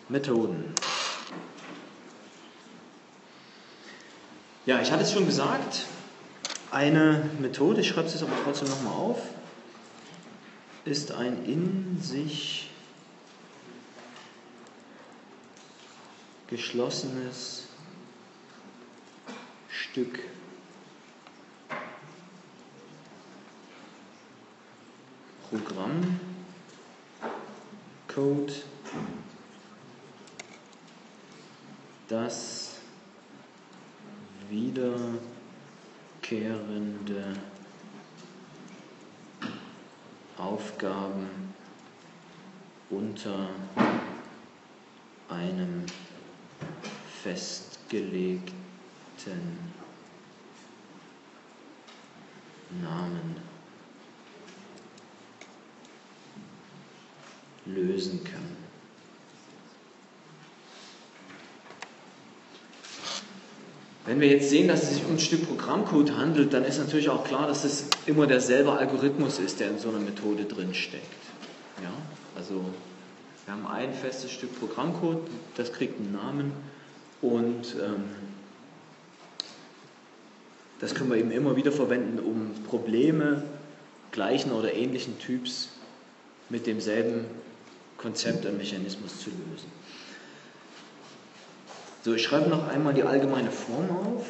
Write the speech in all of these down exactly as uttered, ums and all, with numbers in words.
Methoden. Ja, ich hatte es schon gesagt, eine Methode, ich schreibe es jetzt aber trotzdem nochmal auf, ist ein in sich geschlossenes Stück Programm, Code, das wiederkehrende Aufgaben unter einem festgelegten Namen lösen kann. Wenn wir jetzt sehen, dass es sich um ein Stück Programmcode handelt, dann ist natürlich auch klar, dass es immer derselbe Algorithmus ist, der in so einer Methode drin steckt. Ja? Also wir haben ein festes Stück Programmcode, das kriegt einen Namen und ähm, das können wir eben immer wieder verwenden, um Probleme gleichen oder ähnlichen Typs mit demselben Konzept und Mechanismus zu lösen. So, ich schreibe noch einmal die allgemeine Form auf.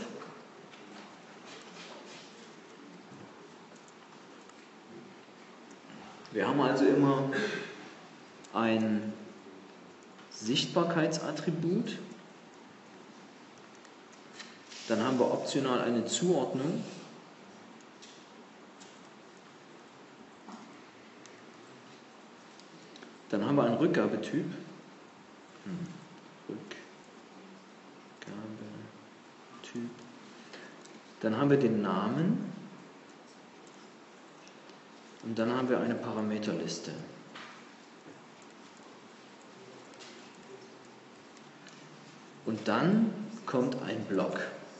Wir haben also immer ein Sichtbarkeitsattribut. Dann haben wir optional eine Zuordnung. Dann haben wir einen Rückgabetyp. Hm. Rückgabetyp. Dann haben wir den Namen. Und dann haben wir eine Parameterliste. Und dann kommt ein Block.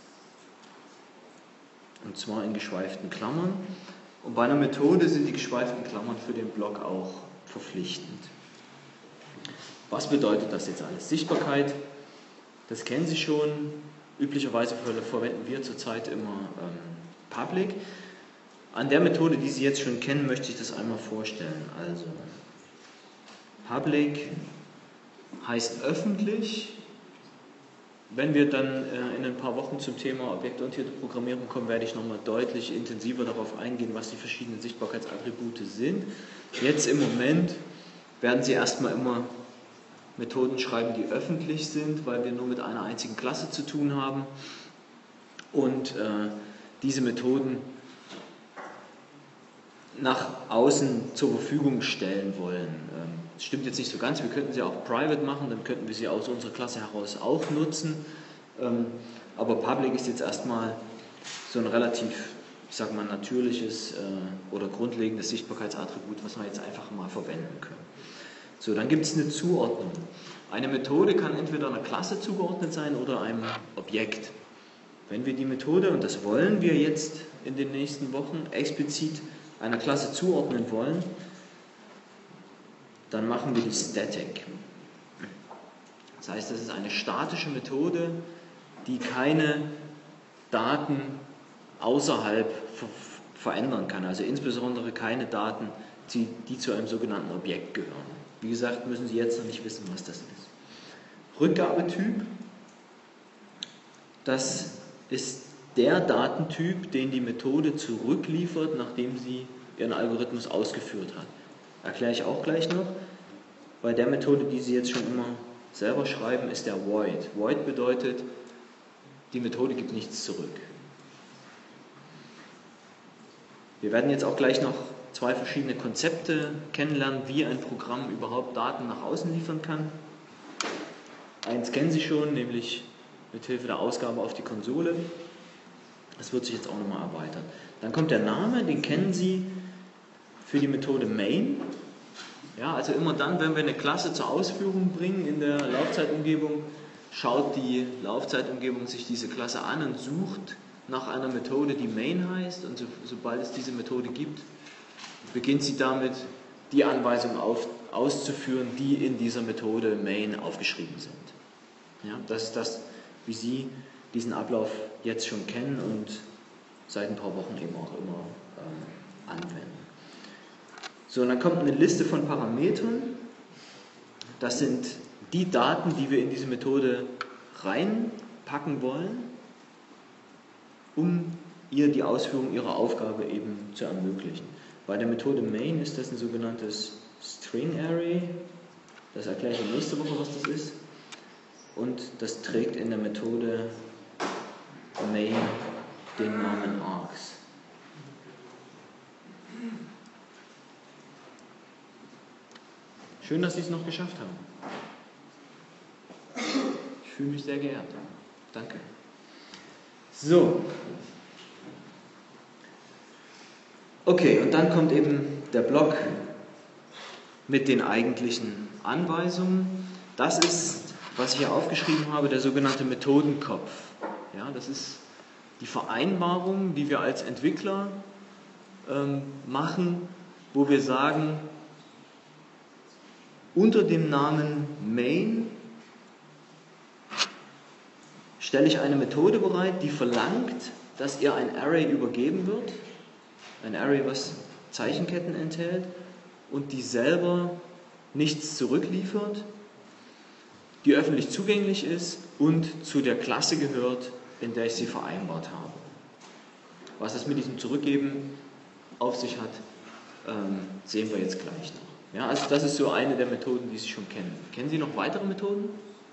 Und zwar in geschweiften Klammern. Und bei einer Methode sind die geschweiften Klammern für den Block auch verpflichtend. Was bedeutet das jetzt alles? Sichtbarkeit, das kennen Sie schon. Üblicherweise verwenden wir zurzeit immer ähm, Public. An der Methode, die Sie jetzt schon kennen, möchte ich das einmal vorstellen. Also, Public heißt öffentlich. Wenn wir dann äh, in ein paar Wochen zum Thema objektorientierte Programmierung kommen, werde ich nochmal deutlich intensiver darauf eingehen, was die verschiedenen Sichtbarkeitsattribute sind. Jetzt im Moment werden Sie erstmal immer Methoden schreiben, die öffentlich sind, weil wir nur mit einer einzigen Klasse zu tun haben. Und äh, diese Methoden nach außen zur Verfügung stellen wollen. Das stimmt jetzt nicht so ganz, wir könnten sie auch private machen, dann könnten wir sie aus unserer Klasse heraus auch nutzen, aber Public ist jetzt erstmal so ein relativ, ich sag mal, natürliches oder grundlegendes Sichtbarkeitsattribut, was wir jetzt einfach mal verwenden können. So, dann gibt es eine Zuordnung. Eine Methode kann entweder einer Klasse zugeordnet sein oder einem Objekt. Wenn wir die Methode, und das wollen wir jetzt in den nächsten Wochen, explizit einer Klasse zuordnen wollen, dann machen wir die Static. Das heißt, das ist eine statische Methode, die keine Daten außerhalb ver verändern kann, also insbesondere keine Daten, die, die zu einem sogenannten Objekt gehören. Wie gesagt, müssen Sie jetzt noch nicht wissen, was das ist. Rückgabetyp, das ist der Datentyp, den die Methode zurückliefert, nachdem sie ihren Algorithmus ausgeführt hat. Erkläre ich auch gleich noch. Bei der Methode, die Sie jetzt schon immer selber schreiben, ist der Void. Void bedeutet, die Methode gibt nichts zurück. Wir werden jetzt auch gleich noch zwei verschiedene Konzepte kennenlernen, wie ein Programm überhaupt Daten nach außen liefern kann. Eins kennen Sie schon, nämlich mit Hilfe der Ausgabe auf die Konsole. Das wird sich jetzt auch nochmal erweitern. Dann kommt der Name, den kennen Sie für die Methode Main. Ja, also immer dann, wenn wir eine Klasse zur Ausführung bringen in der Laufzeitumgebung, schaut die Laufzeitumgebung sich diese Klasse an und sucht nach einer Methode, die Main heißt. Und so, sobald es diese Methode gibt, beginnt sie damit, die Anweisungen auf, auszuführen, die in dieser Methode main aufgeschrieben sind. Ja, das ist das, wie Sie diesen Ablauf jetzt schon kennen und seit ein paar Wochen eben auch immer ähm, anwenden. So, und dann kommt eine Liste von Parametern. Das sind die Daten, die wir in diese Methode reinpacken wollen, um ihr die Ausführung ihrer Aufgabe eben zu ermöglichen. Bei der Methode main ist das ein sogenanntes String Array. Das erkläre ich Ihnen nächste Woche, was das ist. Und das trägt in der Methode main den Namen args. Schön, dass Sie es noch geschafft haben. Ich fühle mich sehr geehrt. Danke. So. Okay, und dann kommt eben der Block mit den eigentlichen Anweisungen. Das ist, was ich hier aufgeschrieben habe, der sogenannte Methodenkopf. Ja, das ist die Vereinbarung, die wir als Entwickler ähm, machen, wo wir sagen, unter dem Namen main stelle ich eine Methode bereit, die verlangt, dass ihr ein Array übergeben wird, ein Array, was Zeichenketten enthält und die selber nichts zurückliefert, die öffentlich zugänglich ist und zu der Klasse gehört, in der ich sie vereinbart habe. Was es mit diesem Zurückgeben auf sich hat, ähm, sehen wir jetzt gleich noch. Ja, also das ist so eine der Methoden, die Sie schon kennen. Kennen Sie noch weitere Methoden?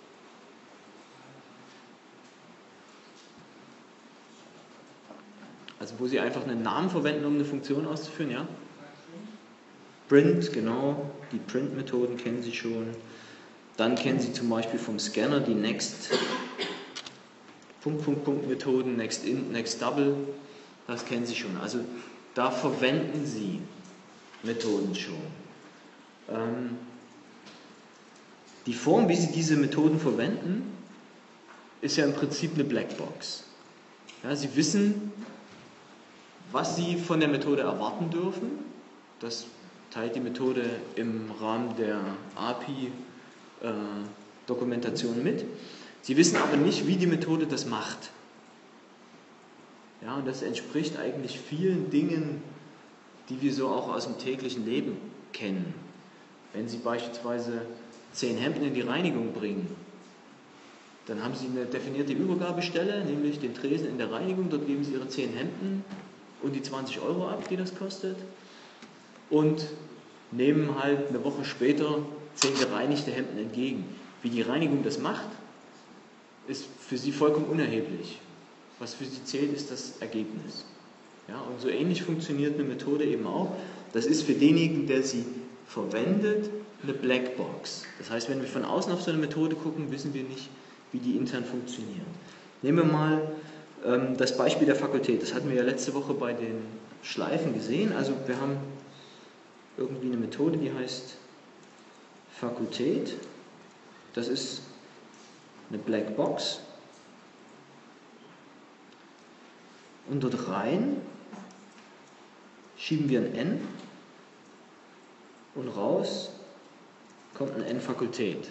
Also wo Sie einfach einen Namen verwenden, um eine Funktion auszuführen, ja? Print, genau, die Print-Methoden kennen Sie schon. Dann kennen Sie zum Beispiel vom Scanner die Next Punkt, Punkt, Punkt Methoden, Next Int, Next Double, das kennen Sie schon. Also da verwenden Sie Methoden schon. Ähm, die Form, wie Sie diese Methoden verwenden, ist ja im Prinzip eine Blackbox. Ja, Sie wissen, was Sie von der Methode erwarten dürfen. Das teilt die Methode im Rahmen der A P I-Dokumentation mit. Sie wissen aber nicht, wie die Methode das macht. Ja, und das entspricht eigentlich vielen Dingen, die wir so auch aus dem täglichen Leben kennen. Wenn Sie beispielsweise zehn Hemden in die Reinigung bringen, dann haben Sie eine definierte Übergabestelle, nämlich den Tresen in der Reinigung. Dort geben Sie Ihre zehn Hemden und die zwanzig Euro ab, die das kostet, und nehmen halt eine Woche später zehn gereinigte Hemden entgegen. Wie die Reinigung das macht, ist für Sie vollkommen unerheblich. Was für Sie zählt, ist das Ergebnis. Ja, und so ähnlich funktioniert eine Methode eben auch. Das ist für denjenigen, der sie verwendet, eine Blackbox. Das heißt, wenn wir von außen auf so eine Methode gucken, wissen wir nicht, wie die intern funktionieren. Nehmen wir mal ähm, das Beispiel der Fakultät. Das hatten wir ja letzte Woche bei den Schleifen gesehen. Also wir haben irgendwie eine Methode, die heißt Fakultät. Das ist eine Blackbox. Und dort rein schieben wir ein N und raus kommt ein N-Fakultät.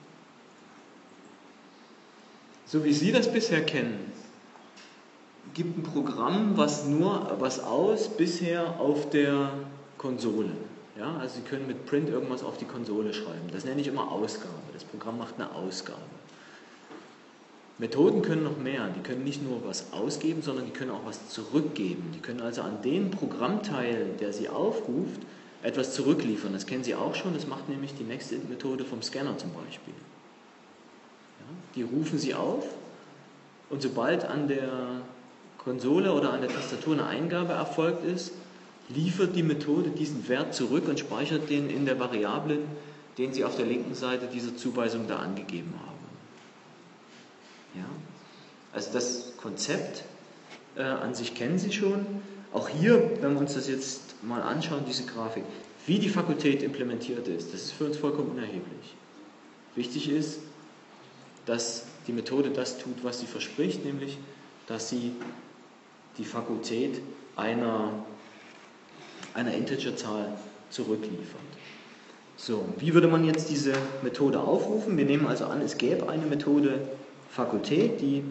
So wie Sie das bisher kennen, gibt ein Programm, was nur was aus bisher auf der Konsole. Ja, also Sie können mit Print irgendwas auf die Konsole schreiben. Das nenne ich immer Ausgabe. Das Programm macht eine Ausgabe. Methoden können noch mehr. Die können nicht nur was ausgeben, sondern die können auch was zurückgeben. Die können also an den Programmteil, der Sie aufruft, etwas zurückliefern. Das kennen Sie auch schon. Das macht nämlich die Next-Int-Methode vom Scanner zum Beispiel. Ja, die rufen Sie auf und sobald an der Konsole oder an der Tastatur eine Eingabe erfolgt ist, liefert die Methode diesen Wert zurück und speichert den in der Variablen, den Sie auf der linken Seite dieser Zuweisung da angegeben haben. Ja? Also das Konzept äh, an sich kennen Sie schon. Auch hier, wenn wir uns das jetzt mal anschauen, diese Grafik, wie die Fakultät implementiert ist, das ist für uns vollkommen unerheblich. Wichtig ist, dass die Methode das tut, was sie verspricht, nämlich, dass sie die Fakultät einer, einer Integerzahl zurückliefert. So, wie würde man jetzt diese Methode aufrufen? Wir nehmen also an, es gäbe eine Methode Fakultät, die,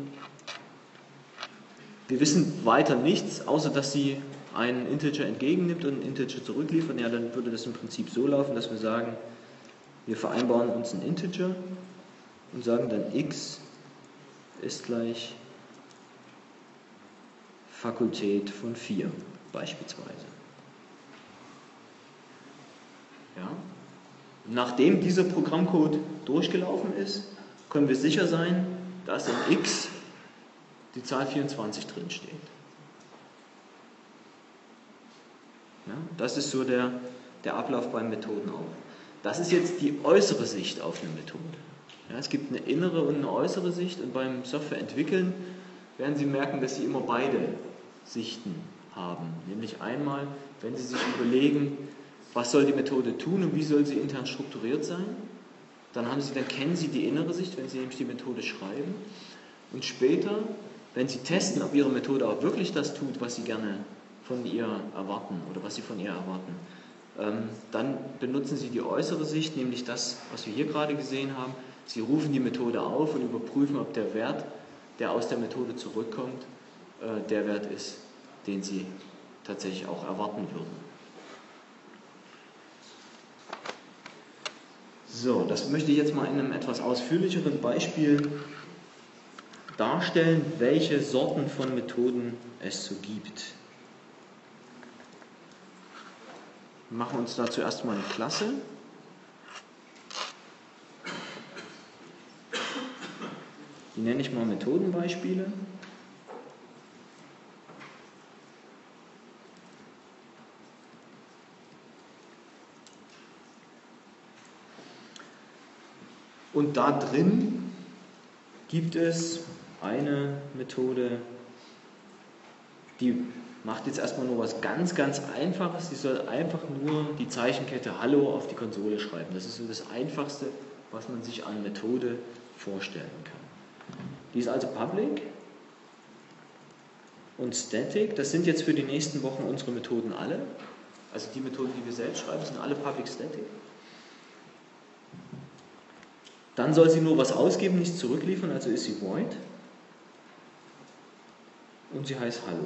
wir wissen weiter nichts, außer dass sie einen Integer entgegennimmt und einen Integer zurückliefert. Ja, dann würde das im Prinzip so laufen, dass wir sagen, wir vereinbaren uns ein Integer und sagen dann x ist gleich Fakultät von vier beispielsweise. Ja? Nachdem dieser Programmcode durchgelaufen ist, können wir sicher sein, dass in x die Zahl vierundzwanzig drin steht. Ja? Das ist so der, der Ablauf beim Methodenaufruf. Das ist jetzt die äußere Sicht auf eine Methode. Ja, es gibt eine innere und eine äußere Sicht und beim Softwareentwickeln werden Sie merken, dass Sie immer beide Sichten haben. Nämlich einmal, wenn Sie sich überlegen, was soll die Methode tun und wie soll sie intern strukturiert sein, dann, haben Sie, dann kennen Sie die innere Sicht, wenn Sie nämlich die Methode schreiben. Und später, wenn Sie testen, ob Ihre Methode auch wirklich das tut, was Sie gerne von ihr erwarten oder was Sie von ihr erwarten, ähm, dann benutzen Sie die äußere Sicht, nämlich das, was wir hier gerade gesehen haben. Sie rufen die Methode auf und überprüfen, ob der Wert, der aus der Methode zurückkommt, äh, der Wert ist, den Sie tatsächlich auch erwarten würden. So, das möchte ich jetzt mal in einem etwas ausführlicheren Beispiel darstellen, welche Sorten von Methoden es so gibt. Wir machen uns dazu erstmal eine Klasse. Die nenne ich mal Methodenbeispiele. Und da drin gibt es eine Methode, die macht jetzt erstmal nur was ganz, ganz Einfaches. Sie soll einfach nur die Zeichenkette Hallo auf die Konsole schreiben. Das ist so das Einfachste, was man sich an Methode vorstellen kann. Die ist also Public und Static. Das sind jetzt für die nächsten Wochen unsere Methoden alle. Also die Methoden, die wir selbst schreiben, sind alle Public Static. Dann soll sie nur was ausgeben, nichts zurückliefern, also ist sie void. Und sie heißt Hallo.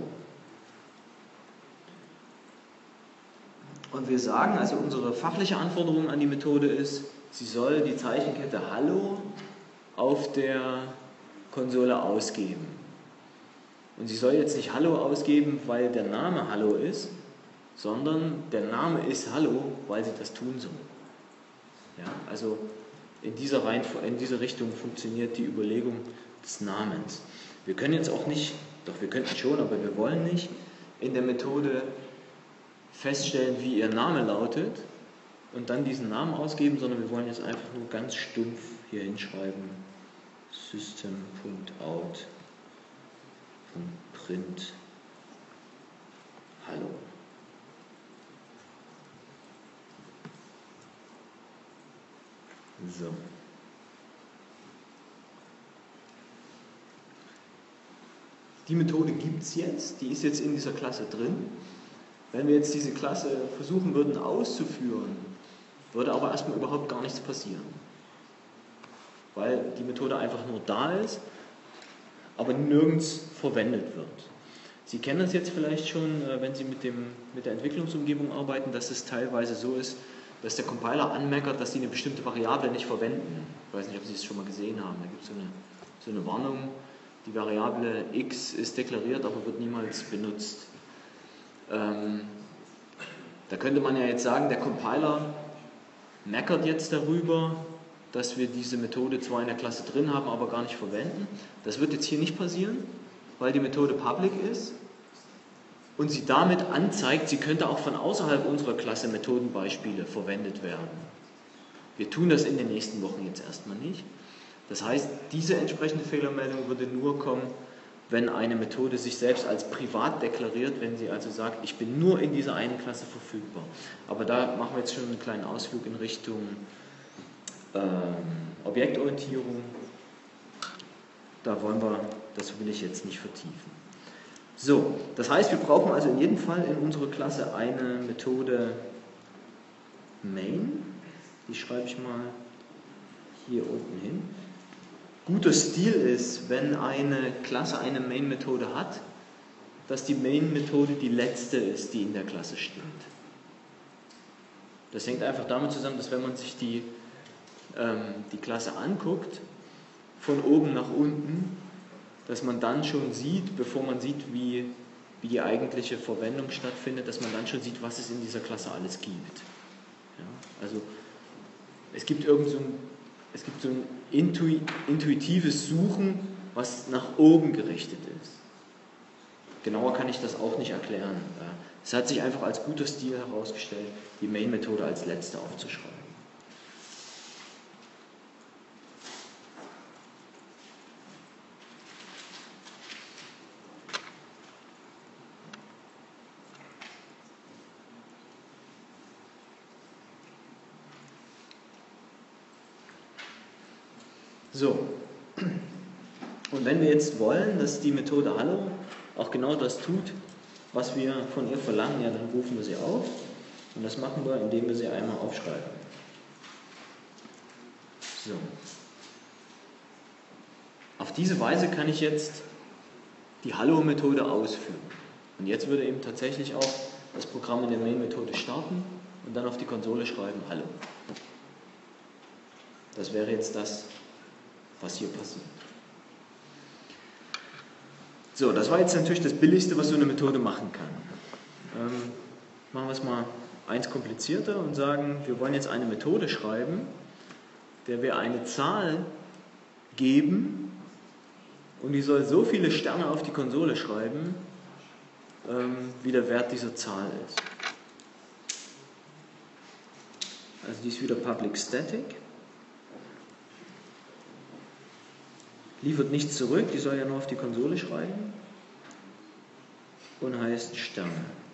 Und wir sagen, also unsere fachliche Anforderung an die Methode ist, sie soll die Zeichenkette Hallo auf der Konsole ausgeben. Und sie soll jetzt nicht Hallo ausgeben, weil der Name Hallo ist, sondern der Name ist Hallo, weil sie das tun soll. Ja, also in dieser, Reihenf- in dieser Richtung funktioniert die Überlegung des Namens. Wir können jetzt auch nicht, doch wir könnten schon, aber wir wollen nicht, in der Methode feststellen, wie ihr Name lautet und dann diesen Namen ausgeben, sondern wir wollen jetzt einfach nur ganz stumpf hier hinschreiben, system.out.print Hallo. So. Die Methode gibt es jetzt, die ist jetzt in dieser Klasse drin. Wenn wir jetzt diese Klasse versuchen würden auszuführen, würde aber erstmal überhaupt gar nichts passieren. Weil die Methode einfach nur da ist, aber nirgends verwendet wird. Sie kennen das jetzt vielleicht schon, wenn Sie mit, dem, mit der Entwicklungsumgebung arbeiten, dass es teilweise so ist, dass der Compiler anmeckert, dass Sie eine bestimmte Variable nicht verwenden. Ich weiß nicht, ob Sie es schon mal gesehen haben. Da gibt es so eine, so eine Warnung, die Variable x ist deklariert, aber wird niemals benutzt. Ähm, da könnte man ja jetzt sagen, der Compiler meckert jetzt darüber, dass wir diese Methode zwar in der Klasse drin haben, aber gar nicht verwenden. Das wird jetzt hier nicht passieren, weil die Methode public ist und sie damit anzeigt, sie könnte auch von außerhalb unserer Klasse Methodenbeispiele verwendet werden. Wir tun das in den nächsten Wochen jetzt erstmal nicht. Das heißt, diese entsprechende Fehlermeldung würde nur kommen, wenn eine Methode sich selbst als privat deklariert, wenn sie also sagt, ich bin nur in dieser einen Klasse verfügbar. Aber da machen wir jetzt schon einen kleinen Ausflug in Richtung ähm, Objektorientierung. Da wollen wir, das will ich jetzt nicht vertiefen. So, das heißt, wir brauchen also in jedem Fall in unserer Klasse eine Methode Main. Die schreibe ich mal hier unten hin. Guter Stil ist, wenn eine Klasse eine Main-Methode hat, dass die Main-Methode die letzte ist, die in der Klasse steht. Das hängt einfach damit zusammen, dass wenn man sich die, ähm, die Klasse anguckt, von oben nach unten, dass man dann schon sieht, bevor man sieht, wie, wie die eigentliche Verwendung stattfindet, dass man dann schon sieht, was es in dieser Klasse alles gibt. Ja, also es gibt irgend so ein, es gibt so ein intui, intuitives Suchen, was nach oben gerichtet ist. Genauer kann ich das auch nicht erklären. Es hat sich einfach als guter Stil herausgestellt, die Main-Methode als letzte aufzuschreiben. So, und wenn wir jetzt wollen, dass die Methode Hallo auch genau das tut, was wir von ihr verlangen, ja, dann rufen wir sie auf und das machen wir, indem wir sie einmal aufschreiben. So. Auf diese Weise kann ich jetzt die Hallo-Methode ausführen. Und jetzt würde eben tatsächlich auch das Programm in der Main-Methode starten und dann auf die Konsole schreiben Hallo. Das wäre jetzt das, was hier passiert. So, das war jetzt natürlich das Billigste, was so eine Methode machen kann. Ähm, machen wir es mal eins komplizierter und sagen, wir wollen jetzt eine Methode schreiben, der wir eine Zahl geben und die soll so viele Sterne auf die Konsole schreiben, ähm, wie der Wert dieser Zahl ist. Also die ist wieder public static. Liefert nichts zurück, die soll ja nur auf die Konsole schreiben und heißt Sterne.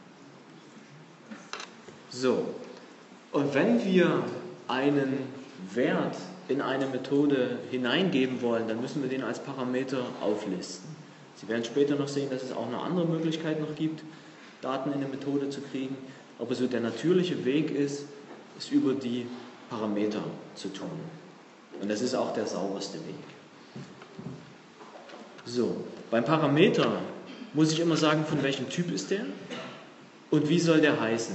So, und wenn wir einen Wert in eine Methode hineingeben wollen, dann müssen wir den als Parameter auflisten. Sie werden später noch sehen, dass es auch eine andere Möglichkeit noch gibt, Daten in eine Methode zu kriegen, aber so der natürliche Weg ist, es über die Parameter zu tun. Und das ist auch der sauberste Weg. So, beim Parameter muss ich immer sagen, von welchem Typ ist der und wie soll der heißen.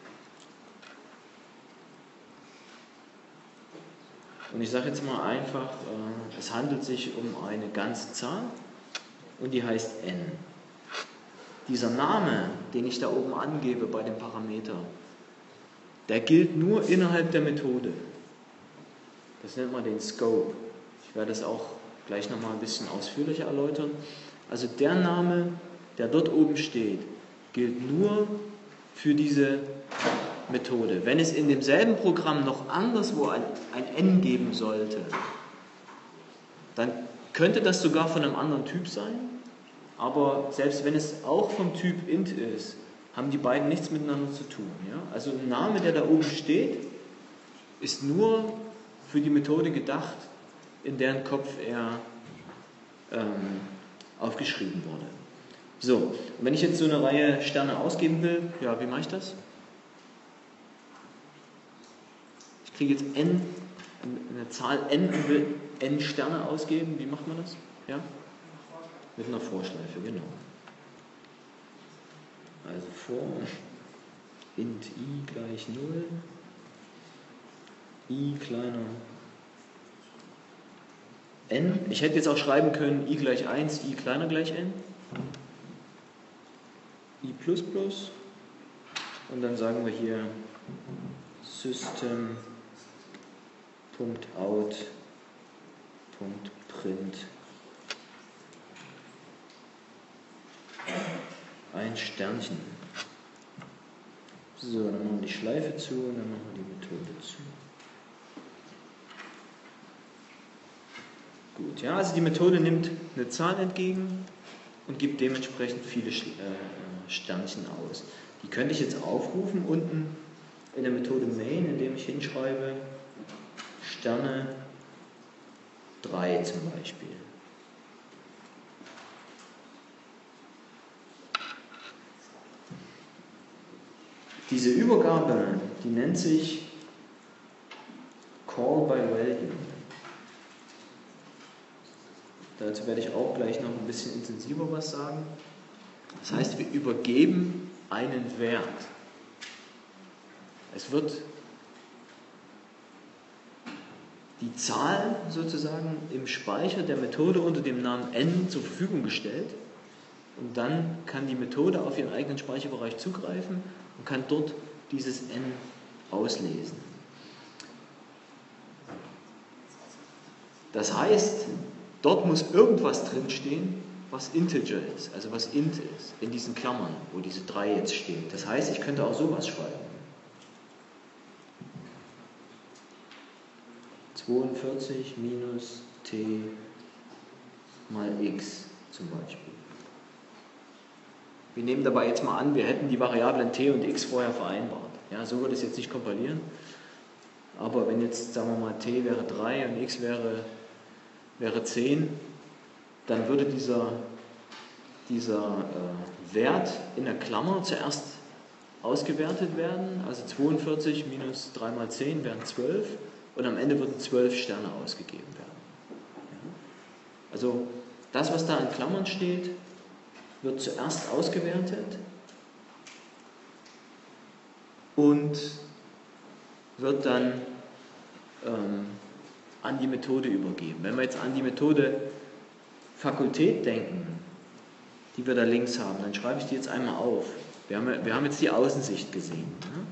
Und ich sage jetzt mal einfach, äh, es handelt sich um eine ganze Zahl und die heißt n. Dieser Name, den ich da oben angebe bei dem Parameter, der gilt nur innerhalb der Methode. Das nennt man den Scope. Ich werde das auch gleich nochmal ein bisschen ausführlicher erläutern. Also der Name, der dort oben steht, gilt nur für diese Methode. Wenn es in demselben Programm noch anderswo ein, ein n geben sollte, dann könnte das sogar von einem anderen Typ sein, aber selbst wenn es auch vom Typ int ist, haben die beiden nichts miteinander zu tun. Ja? Also ein Name, der da oben steht, ist nur für die Methode gedacht, in deren Kopf er ähm, aufgeschrieben wurde. So, und wenn ich jetzt so eine Reihe Sterne ausgeben will, ja, wie mache ich das? Ich kriege jetzt n, eine Zahl n und will n Sterne ausgeben. Wie macht man das? Ja? Mit einer Vorschleife, genau. Also vor int i gleich null, i kleiner n. Ich hätte jetzt auch schreiben können i gleich eins, i kleiner gleich n, i plus plus und dann sagen wir hier System.out.print ein Sternchen. So, dann machen wir die Schleife zu und dann machen wir die Methode zu. Gut, ja, also die Methode nimmt eine Zahl entgegen und gibt dementsprechend viele Sternchen aus. Die könnte ich jetzt aufrufen unten in der Methode main, indem ich hinschreibe Sterne drei zum Beispiel. Diese Übergabe, die nennt sich Call by Value. Dazu werde ich auch gleich noch ein bisschen intensiver was sagen. Das heißt, wir übergeben einen Wert. Es wird die Zahl sozusagen im Speicher der Methode unter dem Namen n zur Verfügung gestellt und dann kann die Methode auf ihren eigenen Speicherbereich zugreifen und kann dort dieses n auslesen. Das heißt, dort muss irgendwas drinstehen, was Integer ist, also was int ist, in diesen Klammern, wo diese drei jetzt stehen. Das heißt, ich könnte auch sowas schreiben. zweiundvierzig minus t mal x zum Beispiel. Wir nehmen dabei jetzt mal an, wir hätten die Variablen t und x vorher vereinbart. Ja, so würde es jetzt nicht kompilieren. Aber wenn jetzt, sagen wir mal, t wäre drei und x wäre, wäre zehn, dann würde dieser, dieser äh, Wert in der Klammer zuerst ausgewertet werden. Also zweiundvierzig minus drei mal zehn wären zwölf. Und am Ende würden zwölf Sterne ausgegeben werden. Also das, was da in Klammern steht, wird zuerst ausgewertet und wird dann ähm, an die Methode übergeben. Wenn wir jetzt an die Methode Fakultät denken, die wir da links haben, dann schreibe ich die jetzt einmal auf. Wir haben, wir haben jetzt die Außensicht gesehen. Ne?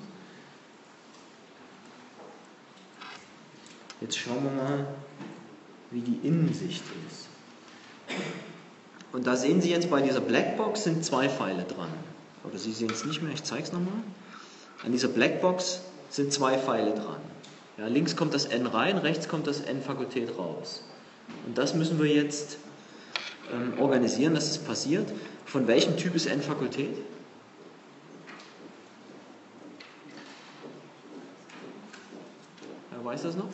Jetzt schauen wir mal, wie die Innensicht ist. Und da sehen Sie jetzt bei dieser Blackbox sind zwei Pfeile dran. Oder Sie sehen es nicht mehr, ich zeige es nochmal. An dieser Blackbox sind zwei Pfeile dran. Ja, links kommt das n rein, rechts kommt das n Fakultät raus. Und das müssen wir jetzt ähm, organisieren, dass es passiert. Von welchem Typ ist n Fakultät? Wer weiß das noch?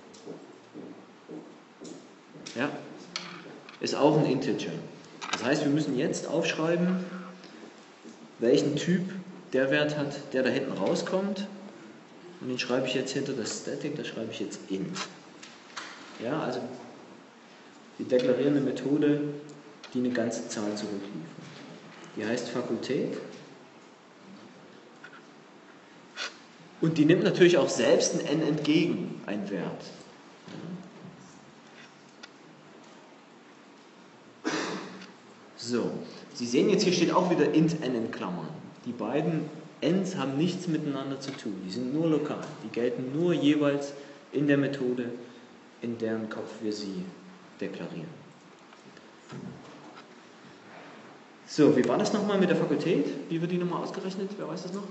Ja, ist auch ein Integer. Das heißt, wir müssen jetzt aufschreiben, welchen Typ der Wert hat, der da hinten rauskommt. Und den schreibe ich jetzt hinter das Static, da schreibe ich jetzt int. Ja, also wir deklarieren eine Methode, die eine ganze Zahl zurückliefert. Die heißt Fakultät. Und die nimmt natürlich auch selbst ein n entgegen, ein Wert. So, Sie sehen jetzt, hier steht auch wieder int n in Klammern. Die beiden n's haben nichts miteinander zu tun, die sind nur lokal. Die gelten nur jeweils in der Methode, in deren Kopf wir sie deklarieren. So, wie war das nochmal mit der Fakultät? Wie wird die nochmal ausgerechnet? Wer weiß das noch?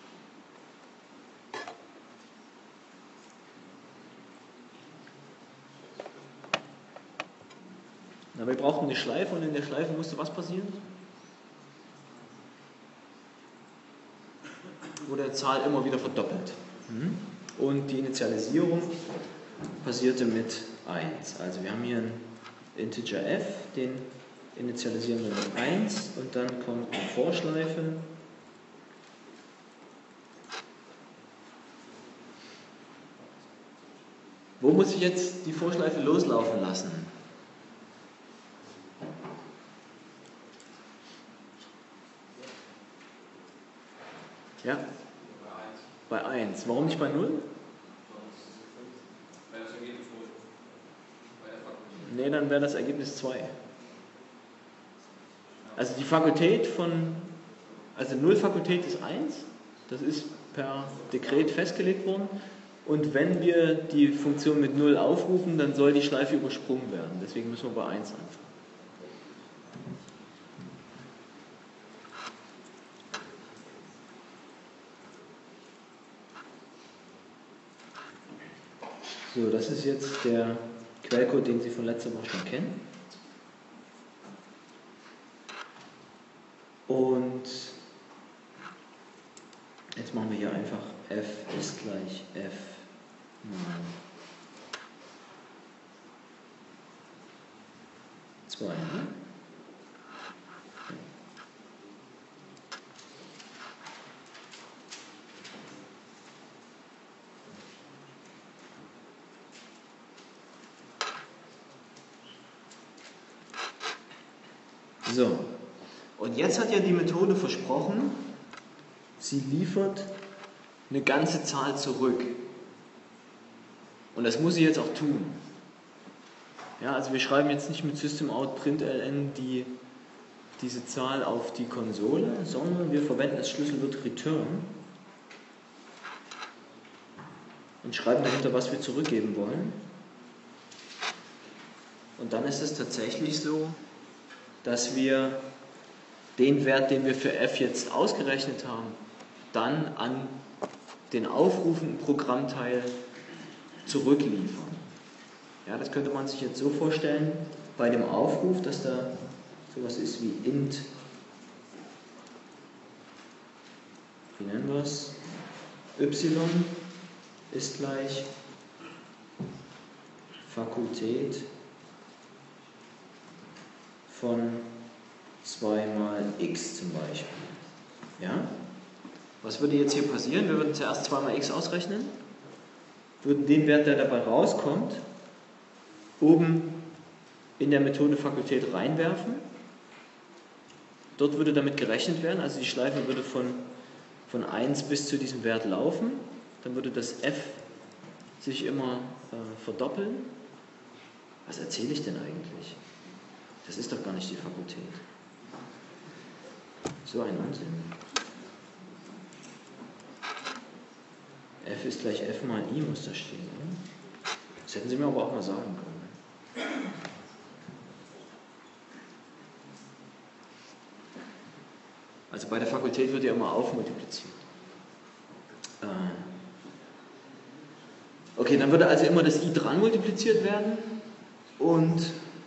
Na, wir brauchten eine Schleife und in der Schleife musste was passieren? Wurde die Zahl immer wieder verdoppelt. Und die Initialisierung passierte mit eins. Also wir haben hier einen Integer f, den initialisieren wir mit eins und dann kommt eine Vorschleife. Wo muss ich jetzt die Vorschleife loslaufen lassen? Ja? Bei eins. Warum nicht bei null? Ne, dann wäre das Ergebnis zwei. Also die Fakultät von, also null Fakultät ist eins, das ist per Dekret festgelegt worden. Und wenn wir die Funktion mit null aufrufen, dann soll die Schleife übersprungen werden. Deswegen müssen wir bei eins anfangen. So, das ist jetzt der Quellcode, den Sie von letzter Woche schon kennen. Und jetzt machen wir hier einfach f ist gleich f mal zwei. Ne? So, und jetzt hat ja die Methode versprochen, sie liefert eine ganze Zahl zurück. Und das muss sie jetzt auch tun. Ja, also wir schreiben jetzt nicht mit Systemout.println die, diese Zahl auf die Konsole, sondern wir verwenden das Schlüsselwort return und schreiben dahinter, was wir zurückgeben wollen. Und dann ist es tatsächlich so, dass wir den Wert, den wir für f jetzt ausgerechnet haben, dann an den aufrufenden Programmteil zurückliefern. Ja, das könnte man sich jetzt so vorstellen, bei dem Aufruf, dass da sowas ist wie int, wie nennen wir es, y ist gleich Fakultät von zwei mal x zum Beispiel. Ja? Was würde jetzt hier passieren? Wir würden zuerst zwei mal x ausrechnen, würden den Wert, der dabei rauskommt, oben in der Methode Fakultät reinwerfen. Dort würde damit gerechnet werden, also die Schleife würde von, von eins bis zu diesem Wert laufen. Dann würde das f sich immer äh, verdoppeln. Was erzähle ich denn eigentlich? Das ist doch gar nicht die Fakultät. So ein Unsinn. F ist gleich f mal i muss da stehen. Oder? Das hätten Sie mir aber auch mal sagen können. Also bei der Fakultät wird ja immer aufmultipliziert. Äh okay, dann würde also immer das i dran multipliziert werden und,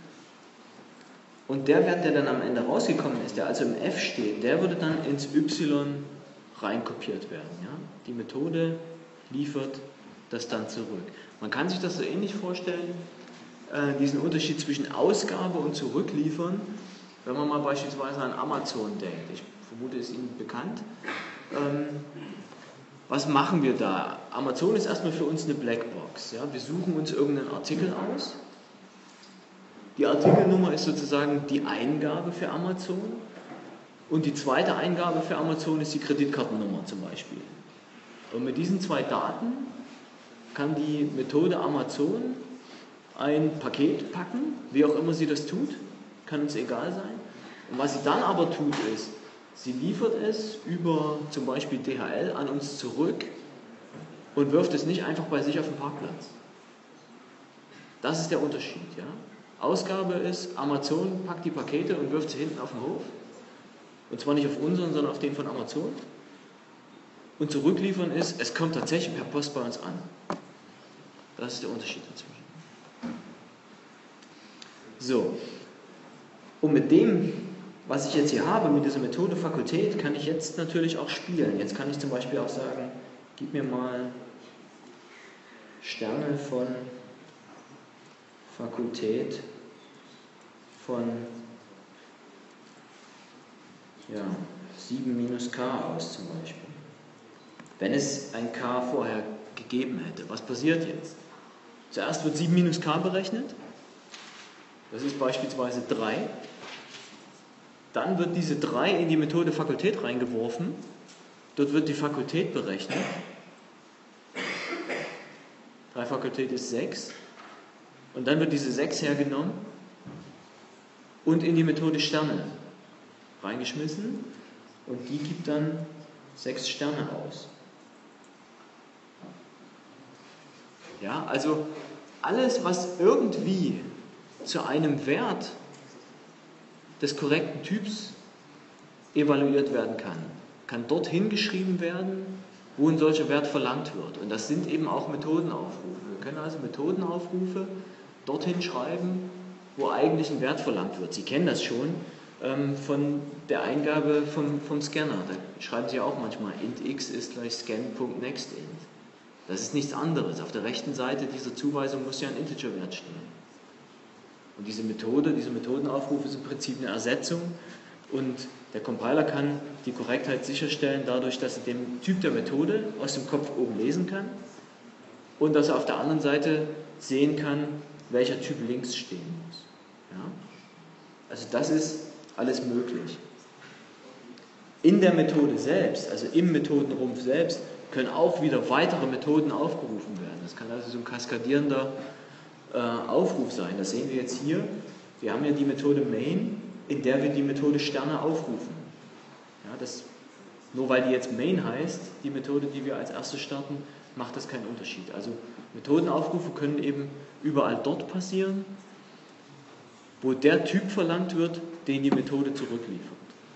und der Wert, der dann am Ende rausgekommen ist, der also im f steht, der würde dann ins y reinkopiert werden. Ja? Die Methode liefert das dann zurück. Man kann sich das so ähnlich vorstellen, äh, diesen Unterschied zwischen Ausgabe und Zurückliefern, wenn man mal beispielsweise an Amazon denkt. Ich vermute, es ist Ihnen bekannt. Ähm, was machen wir da? Amazon ist erstmal für uns eine Blackbox. Ja? Wir suchen uns irgendeinen Artikel aus. Die Artikelnummer ist sozusagen die Eingabe für Amazon und die zweite Eingabe für Amazon ist die Kreditkartennummer zum Beispiel. Und mit diesen zwei Daten kann die Methode Amazon ein Paket packen, wie auch immer sie das tut, kann uns egal sein. Und was sie dann aber tut ist, sie liefert es über zum Beispiel D H L an uns zurück und wirft es nicht einfach bei sich auf den Parkplatz. Das ist der Unterschied. Ja? Ausgabe ist, Amazon packt die Pakete und wirft sie hinten auf den Hof. Und zwar nicht auf unseren, sondern auf den von Amazon. Und zurückliefern ist, es kommt tatsächlich per Post bei uns an. Das ist der Unterschied dazwischen. So. Und mit dem, was ich jetzt hier habe, mit dieser Methode Fakultät, kann ich jetzt natürlich auch spielen. Jetzt kann ich zum Beispiel auch sagen, gib mir mal Sterne von Fakultät von ja, sieben minus k aus zum Beispiel. Wenn es ein k vorher gegeben hätte. Was passiert jetzt? Zuerst wird sieben minus k berechnet. Das ist beispielsweise drei. Dann wird diese drei in die Methode Fakultät reingeworfen. Dort wird die Fakultät berechnet. drei Fakultät ist sechs. Und dann wird diese sechs hergenommen und in die Methode Sterne reingeschmissen. Und die gibt dann sechs Sterne aus. Ja, also alles, was irgendwie zu einem Wert des korrekten Typs evaluiert werden kann, kann dorthin geschrieben werden, wo ein solcher Wert verlangt wird. Und das sind eben auch Methodenaufrufe. Wir können also Methodenaufrufe dorthin schreiben, wo eigentlich ein Wert verlangt wird. Sie kennen das schon ähm, von der Eingabe vom, vom Scanner. Da schreiben Sie auch manchmal, int x ist gleich scan.nextInt. Das ist nichts anderes. Auf der rechten Seite dieser Zuweisung muss ja ein Integerwert stehen. Und diese Methode, diese Methodenaufrufe ist im Prinzip eine Ersetzung und der Compiler kann die Korrektheit sicherstellen dadurch, dass er den Typ der Methode aus dem Kopf oben lesen kann und dass er auf der anderen Seite sehen kann, welcher Typ links stehen muss. Ja? Also das ist alles möglich. In der Methode selbst, also im Methodenrumpf selbst, können auch wieder weitere Methoden aufgerufen werden. Das kann also so ein kaskadierender äh, Aufruf sein. Das sehen wir jetzt hier. Wir haben ja die Methode main, in der wir die Methode Sterne aufrufen. Ja, das, nur weil die jetzt main heißt, die Methode, die wir als erste starten, macht das keinen Unterschied. Also Methodenaufrufe können eben überall dort passieren, wo der Typ verlangt wird, den die Methode zurückliefert.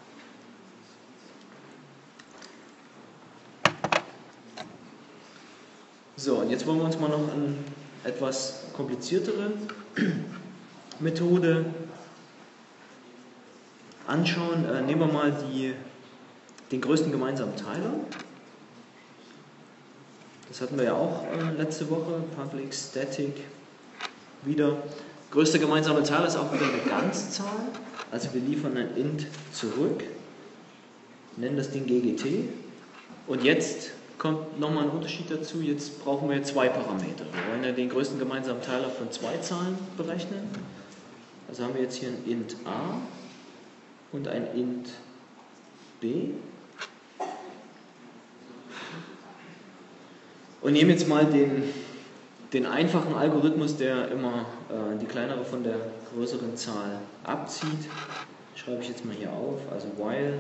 So, und jetzt wollen wir uns mal noch eine etwas kompliziertere Methode anschauen. Äh, nehmen wir mal die, den größten gemeinsamen Teiler. Das hatten wir ja auch äh, letzte Woche, Public Static wieder. Größter gemeinsame Teiler ist auch wieder eine Ganzzahl. Also wir liefern ein int zurück, nennen das Ding G G T. Und jetzt kommt nochmal ein Unterschied dazu. Jetzt brauchen wir zwei Parameter. Wir wollen ja den größten gemeinsamen Teiler von zwei Zahlen berechnen. Also haben wir jetzt hier ein int a und ein int b. Und nehmen jetzt mal den, den einfachen Algorithmus, der immer äh, die kleinere von der größeren Zahl abzieht. Schreibe ich jetzt mal hier auf. Also while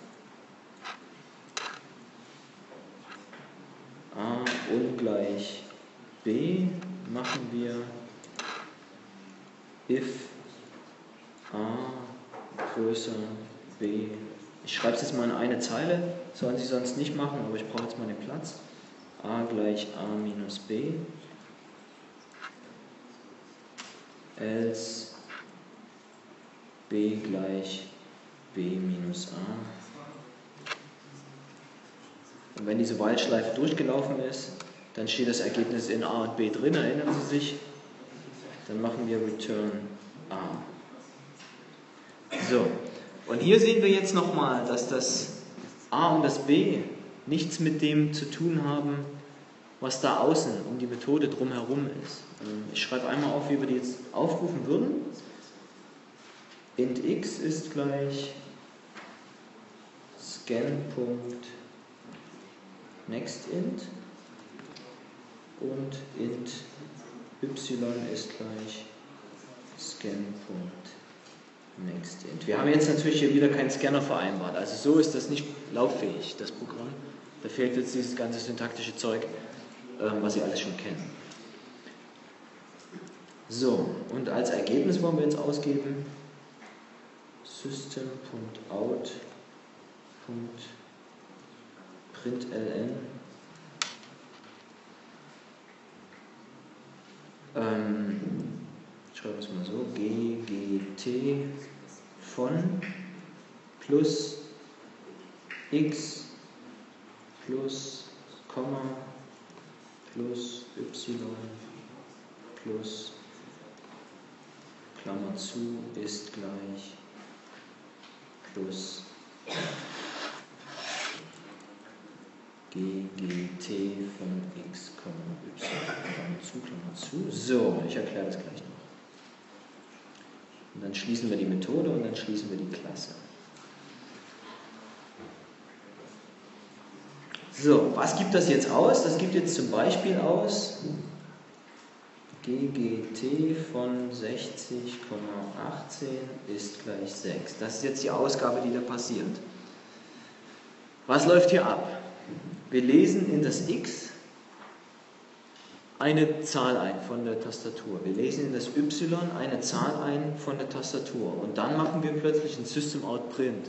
a ungleich b machen wir if a größer b. Ich schreibe es jetzt mal in eine Zeile, sollen Sie sonst nicht machen, aber ich brauche jetzt mal den Platz. A gleich a minus b, else b gleich b minus a. Und wenn diese While-Schleife durchgelaufen ist, dann steht das Ergebnis in a und b drin, erinnern Sie sich. Dann machen wir return a. So, und hier sehen wir jetzt nochmal, dass das a und das b nichts mit dem zu tun haben, was da außen um die Methode drumherum ist. Ich schreibe einmal auf, wie wir die jetzt aufrufen würden. Int x ist gleich scan.nextInt und int y ist gleich scan.nextInt. Wir haben jetzt natürlich hier wieder keinen Scanner vereinbart, also so ist das nicht lauffähig, das Programm. Da fehlt jetzt dieses ganze syntaktische Zeug, was Sie alles schon kennen. So, und als Ergebnis wollen wir jetzt ausgeben system.out.println ähm, schreiben wir es mal so, ggt von plus x plus Komma plus y plus Klammer zu ist gleich plus ggt von x, y, Klammer zu, Klammer zu. So, ich erkläre das gleich noch. Und dann schließen wir die Methode und dann schließen wir die Klasse. So, was gibt das jetzt aus? Das gibt jetzt zum Beispiel aus ggt von sechzig Komma achtzehn ist gleich sechs. Das ist jetzt die Ausgabe, die da passiert. Was läuft hier ab? Wir lesen in das x eine Zahl ein von der Tastatur. Wir lesen in das y eine Zahl ein von der Tastatur. Und dann machen wir plötzlich ein System-out-Print.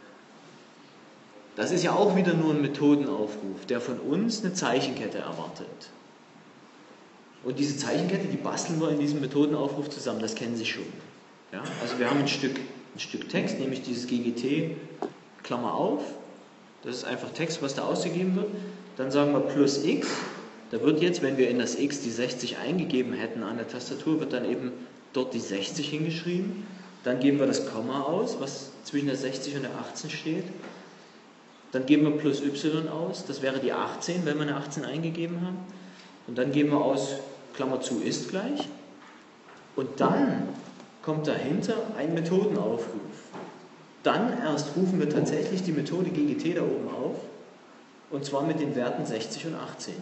Das ist ja auch wieder nur ein Methodenaufruf, der von uns eine Zeichenkette erwartet. Und diese Zeichenkette, die basteln wir in diesem Methodenaufruf zusammen, das kennen Sie schon. Ja? Also wir haben ein Stück, ein Stück Text, nämlich dieses ggt, Klammer auf, das ist einfach Text, was da ausgegeben wird. Dann sagen wir plus x, da wird jetzt, wenn wir in das x die sechzig eingegeben hätten an der Tastatur, wird dann eben dort die sechzig hingeschrieben. Dann geben wir das Komma aus, was zwischen der sechzig und der achtzehn steht. Dann geben wir plus y aus, das wäre die achtzehn, wenn wir eine achtzehn eingegeben haben. Und dann geben wir aus, Klammer zu ist gleich. Und dann kommt dahinter ein Methodenaufruf. dann erst rufen wir tatsächlich die Methode G G T da oben auf, und zwar mit den Werten sechzig und achtzehn.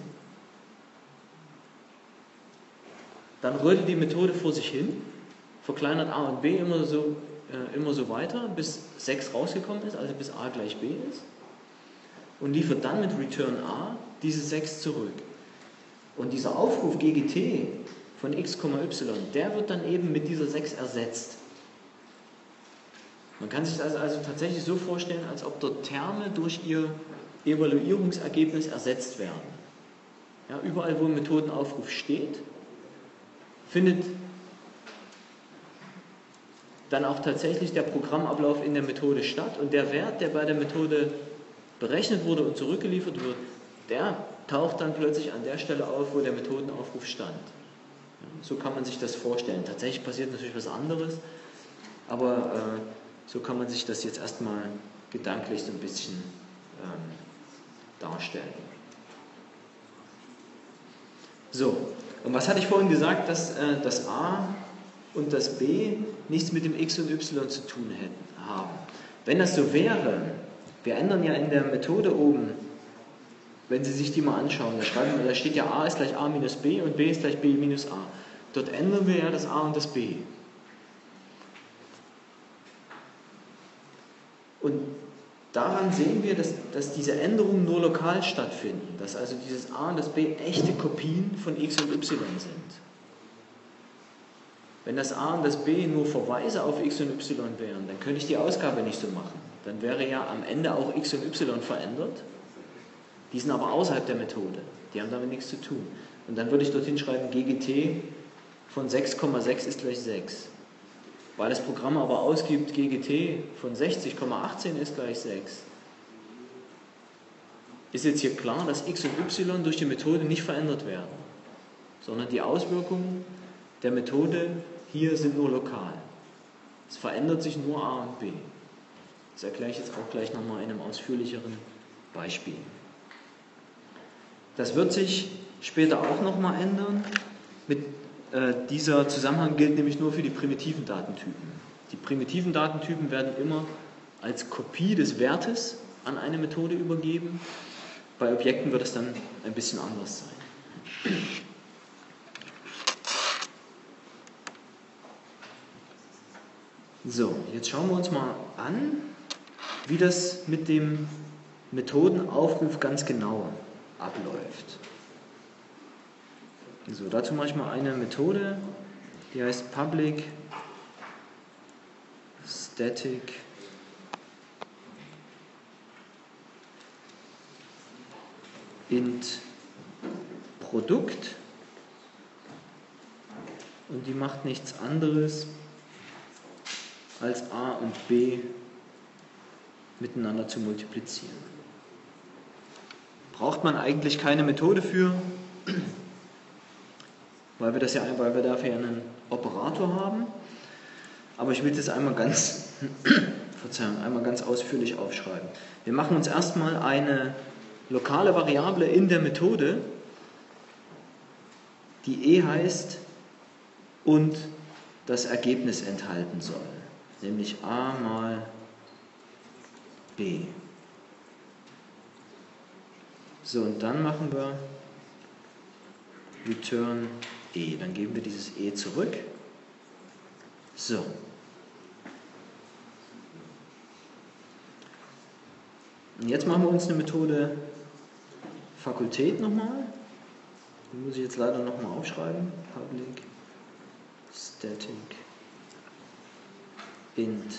Dann rödelt die Methode vor sich hin, verkleinert a und b immer so, äh, immer so weiter, bis sechs rausgekommen ist, also bis a gleich b ist, und liefert dann mit Return a diese sechs zurück. Und dieser Aufruf G G T von x, y, der wird dann eben mit dieser sechs ersetzt. Man kann sich das also tatsächlich so vorstellen, als ob dort Terme durch ihr Evaluierungsergebnis ersetzt werden. Ja, überall, wo ein Methodenaufruf steht, findet dann auch tatsächlich der Programmablauf in der Methode statt, und der Wert, der bei der Methode berechnet wurde und zurückgeliefert wird, der taucht dann plötzlich an der Stelle auf, wo der Methodenaufruf stand. Ja, so kann man sich das vorstellen. Tatsächlich passiert natürlich was anderes, aber äh, so kann man sich das jetzt erstmal gedanklich so ein bisschen ähm, darstellen. So, und was hatte ich vorhin gesagt, dass äh, das a und das b nichts mit dem x und y zu tun hätten, haben? Wenn das so wäre, wir ändern ja in der Methode oben, wenn Sie sich die mal anschauen, da, schreiben, da steht ja a ist gleich a minus b und b ist gleich b minus a. Dort ändern wir ja das a und das b. Und daran sehen wir, dass, dass diese Änderungen nur lokal stattfinden, dass also dieses a und das b echte Kopien von x und y sind. Wenn das a und das b nur Verweise auf x und y wären, dann könnte ich die Ausgabe nicht so machen. Dann wäre ja am Ende auch x und y verändert. Die sind aber außerhalb der Methode. Die haben damit nichts zu tun. Und dann würde ich dorthin schreiben, G G T von sechs Komma sechs ist gleich sechs. Weil das Programm aber ausgibt, G G T von sechzig Komma achtzehn ist gleich sechs. Ist jetzt hier klar, dass x und y durch die Methode nicht verändert werden, sondern die Auswirkungen der Methode hier sind nur lokal. Es verändert sich nur a und b. Das erkläre ich jetzt auch gleich nochmal in einem ausführlicheren Beispiel. Das wird sich später auch nochmal ändern. Mit, äh, dieser Zusammenhang gilt nämlich nur für die primitiven Datentypen. Die primitiven Datentypen werden immer als Kopie des Wertes an eine Methode übergeben. Bei Objekten wird es dann ein bisschen anders sein. So, jetzt schauen wir uns mal an, wie das mit dem Methodenaufruf ganz genau abläuft. So, dazu mache ich mal eine Methode, die heißt Public Static int Produkt, und die macht nichts anderes als a und b miteinander zu multiplizieren. Braucht man eigentlich keine Methode für, weil wir, das ja, weil wir dafür ja einen Operator haben. Aber ich will das einmal ganz, Verzeihung, einmal ganz ausführlich aufschreiben. Wir machen uns erstmal eine lokale Variable in der Methode, die e heißt und das Ergebnis enthalten soll, nämlich a mal b. So, und dann machen wir return e. Dann geben wir dieses e zurück. So. Und jetzt machen wir uns eine Methode Fakultät nochmal. Die muss ich jetzt leider nochmal aufschreiben. Public Static int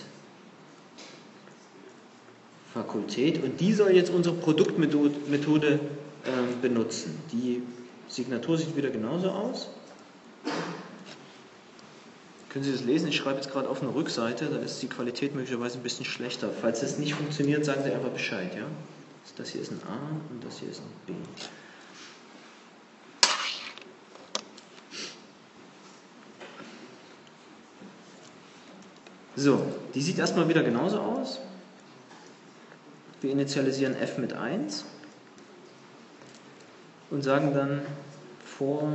Fakultät, und die soll jetzt unsere Produktmethode äh, benutzen. Die Signatur sieht wieder genauso aus. Können Sie das lesen? Ich schreibe jetzt gerade auf einer Rückseite, da ist die Qualität möglicherweise ein bisschen schlechter. Falls das nicht funktioniert, sagen Sie einfach Bescheid. Ja? Das hier ist ein A und das hier ist ein B. So, die sieht erstmal wieder genauso aus. Wir initialisieren f mit eins und sagen dann for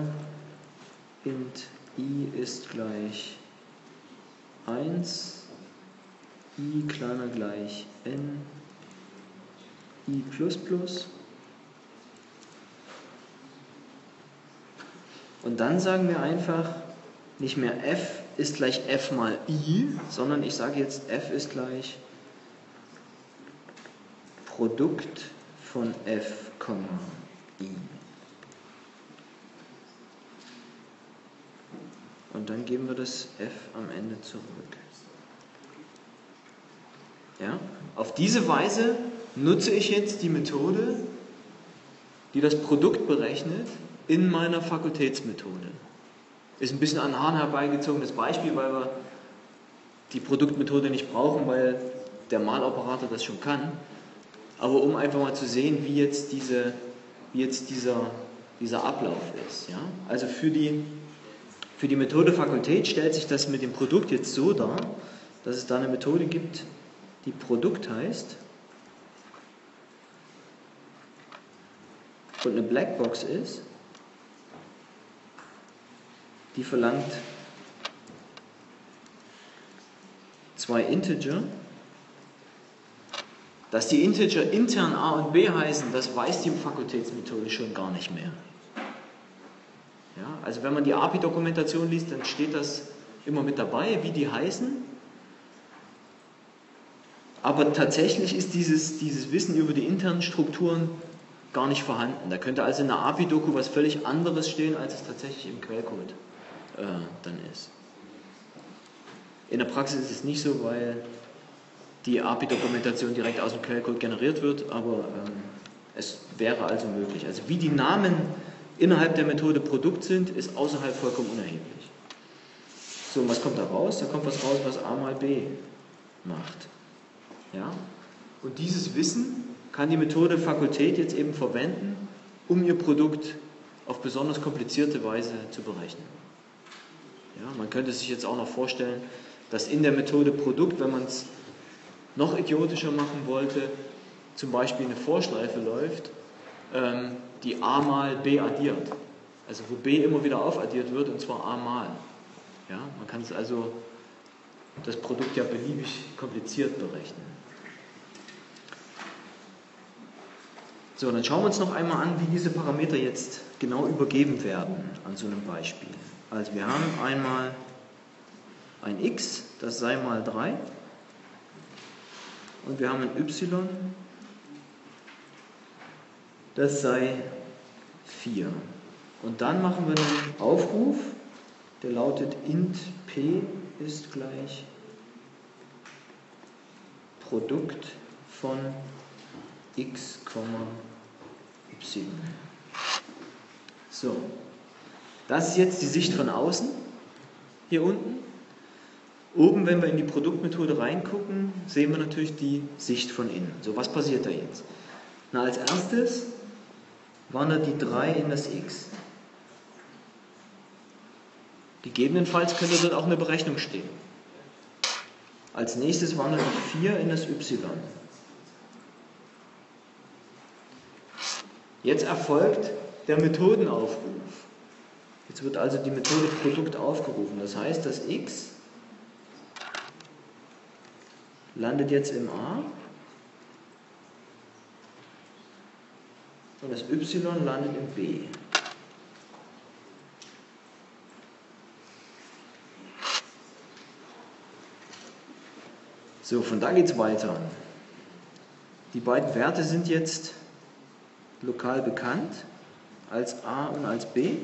int i ist gleich eins i kleiner gleich n, i plus plus. Und dann sagen wir einfach nicht mehr f ist gleich f mal i, sondern ich sage jetzt f ist gleich Produkt von f, i. Und dann geben wir das f am Ende zurück. Ja? Auf diese Weise nutze ich jetzt die Methode, die das Produkt berechnet, in meiner Fakultätsmethode. Ist ein bisschen an den Haaren herbeigezogenes Beispiel, weil wir die Produktmethode nicht brauchen, weil der Maloperator das schon kann. Aber um einfach mal zu sehen, wie jetzt, diese, wie jetzt dieser, dieser Ablauf ist. Ja? Also für die, für die Methode Fakultät stellt sich das mit dem Produkt jetzt so dar, dass es da eine Methode gibt, die Produkt heißt und eine Blackbox ist, die verlangt zwei Integer. Dass die Integer intern a und b heißen, das weiß die Fakultätsmethode schon gar nicht mehr. Ja, also wenn man die A P I-Dokumentation liest, dann steht das immer mit dabei, wie die heißen. Aber tatsächlich ist dieses, dieses Wissen über die internen Strukturen gar nicht vorhanden. Da könnte also in der A P I-Doku was völlig anderes stehen, als es tatsächlich im Quellcode äh, dann ist. In der Praxis ist es nicht so, weil die A P I-Dokumentation direkt aus dem Quellcode generiert wird, aber ähm, es wäre also möglich. Also wie die Namen innerhalb der Methode Produkt sind, ist außerhalb vollkommen unerheblich. So, und was kommt da raus? Da kommt was raus, was a mal b macht. Ja? Und dieses Wissen kann die Methode Fakultät jetzt eben verwenden, um ihr Produkt auf besonders komplizierte Weise zu berechnen. Ja, man könnte sich jetzt auch noch vorstellen, dass in der Methode Produkt, wenn man es noch idiotischer machen wollte, zum Beispiel eine Vorschleife läuft, ähm, die a mal b addiert. Also wo b immer wieder aufaddiert wird, und zwar a mal. Ja, man kann es also das Produkt ja beliebig kompliziert berechnen. So, dann schauen wir uns noch einmal an, wie diese Parameter jetzt genau übergeben werden an so einem Beispiel. Also wir haben einmal ein x, das sei mal drei. Und wir haben ein y, das sei vier. Und dann machen wir einen Aufruf, der lautet int p ist gleich Produkt von x, y. So, das ist jetzt die Sicht von außen, hier unten. Oben, wenn wir in die Produktmethode reingucken, sehen wir natürlich die Sicht von innen. So, was passiert da jetzt? Na, als erstes wandert die drei in das x. Gegebenenfalls könnte dort auch eine Berechnung stehen. Als nächstes wandert die vier in das y. Jetzt erfolgt der Methodenaufruf. Jetzt wird also die Methode Produkt aufgerufen. Das heißt, das x landet jetzt im A und das y landet im B. So, von da geht es weiter. Die beiden Werte sind jetzt lokal bekannt als A und als B.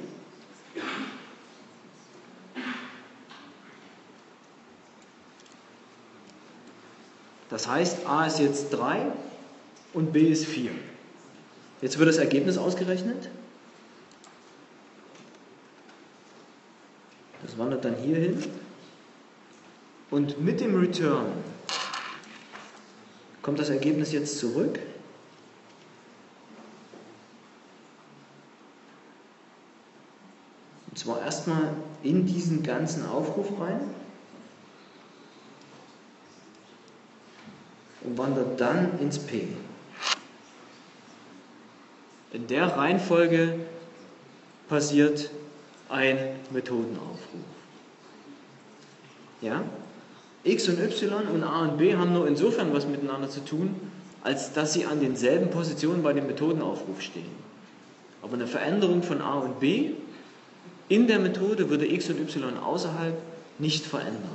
Das heißt, A ist jetzt drei und B ist vier. Jetzt wird das Ergebnis ausgerechnet. Das wandert dann hier hin. Und mit dem Return kommt das Ergebnis jetzt zurück. Und zwar erstmal in diesen ganzen Aufruf rein. Und wandert dann ins P. In der Reihenfolge passiert ein Methodenaufruf. Ja? X und Y und A und B haben nur insofern was miteinander zu tun, als dass sie an denselben Positionen bei dem Methodenaufruf stehen. Aber eine Veränderung von A und B in der Methode würde X und Y außerhalb nicht verändern.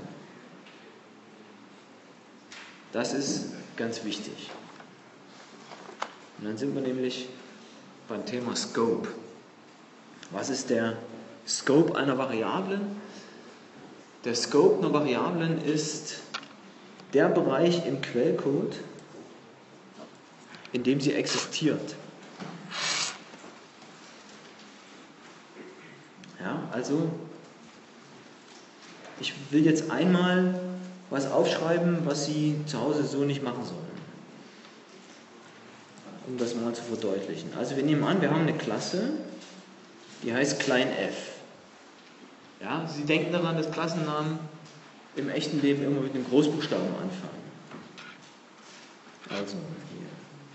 Das ist ganz wichtig. Und dann sind wir nämlich beim Thema Scope. Was ist der Scope einer Variablen? Der Scope einer Variablen ist der Bereich im Quellcode, in dem sie existiert. Ja, also ich will jetzt einmal was aufschreiben, was Sie zu Hause so nicht machen sollen. Um das mal zu verdeutlichen. Also wir nehmen an, wir haben eine Klasse, die heißt klein f. Ja, Sie denken daran, dass Klassennamen im echten Leben immer mit dem Großbuchstaben anfangen. Also hier.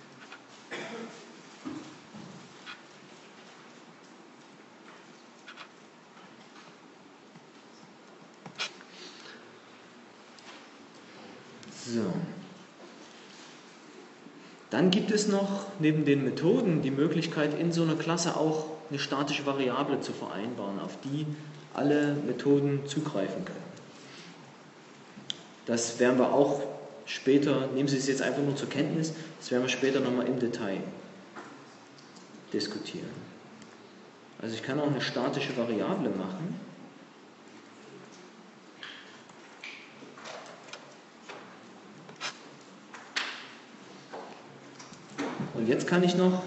So. Dann gibt es noch neben den Methoden die Möglichkeit, in so einer Klasse auch eine statische Variable zu vereinbaren, auf die alle Methoden zugreifen können. Das werden wir auch später, nehmen Sie es jetzt einfach nur zur Kenntnis, das werden wir später nochmal im Detail diskutieren. Also ich kann auch eine statische Variable machen. Und jetzt kann ich noch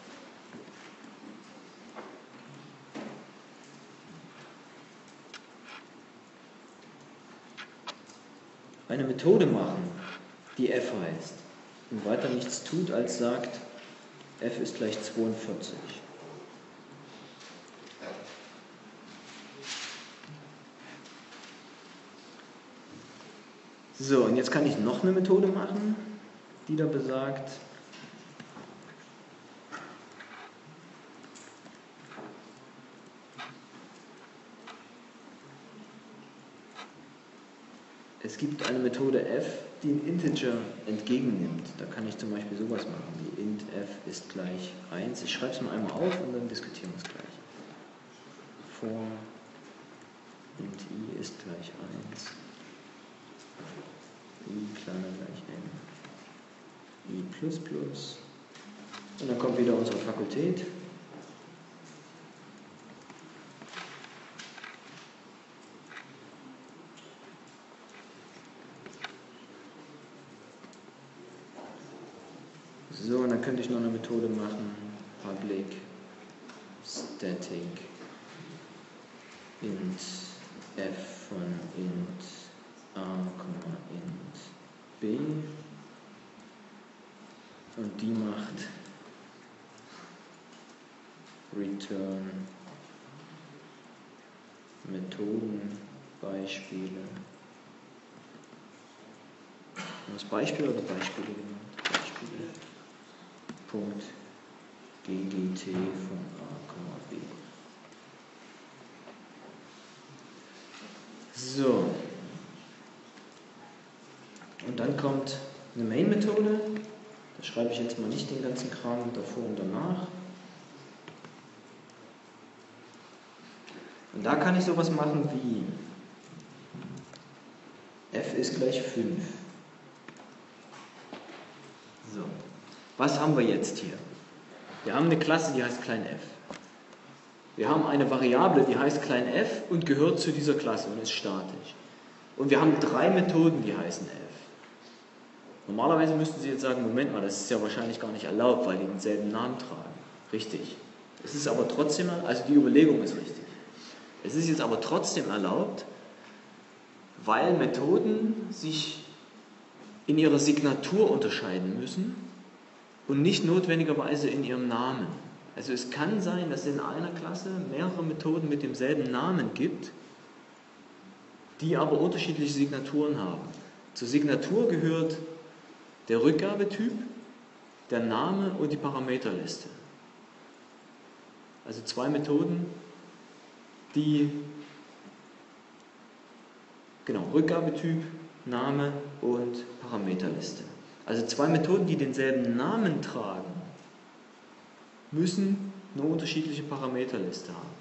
eine Methode machen, die f heißt und weiter nichts tut, als sagt, f ist gleich zweiundvierzig. So, und jetzt kann ich noch eine Methode machen, die da besagt, es gibt eine Methode f, die ein Integer entgegennimmt. Da kann ich zum Beispiel sowas machen wie int f ist gleich eins. Ich schreibe es mal einmal auf und dann diskutieren wir es gleich. For int i ist gleich eins. I kleiner gleich n. I plus plus. Und dann kommt wieder unsere Fakultät. So, und dann könnte ich noch eine Methode machen, public static int f von int a, int b, und die macht return Methodenbeispiele. Das Beispiel oder Beispiele genannt? Beispiele. Punkt ggt von a, b. So. Und dann kommt eine Main-Methode. Da schreibe ich jetzt mal nicht den ganzen Kram davor und danach. Und da kann ich sowas machen wie f ist gleich fünf. So. Was haben wir jetzt hier? Wir haben eine Klasse, die heißt klein f. Wir haben eine Variable, die heißt klein f und gehört zu dieser Klasse und ist statisch. Und wir haben drei Methoden, die heißen f. Normalerweise müssten Sie jetzt sagen, Moment mal, das ist ja wahrscheinlich gar nicht erlaubt, weil die denselben Namen tragen. Richtig. Es ist aber trotzdem, also die Überlegung ist richtig. Es ist jetzt aber trotzdem erlaubt, weil Methoden sich in ihrer Signatur unterscheiden müssen und nicht notwendigerweise in ihrem Namen. Also es kann sein, dass es in einer Klasse mehrere Methoden mit demselben Namen gibt, die aber unterschiedliche Signaturen haben. Zur Signatur gehört der Rückgabetyp, der Name und die Parameterliste. Also zwei Methoden, die, genau, Rückgabetyp, Name und Parameterliste. Also zwei Methoden, die denselben Namen tragen, müssen eine unterschiedliche Parameterliste haben.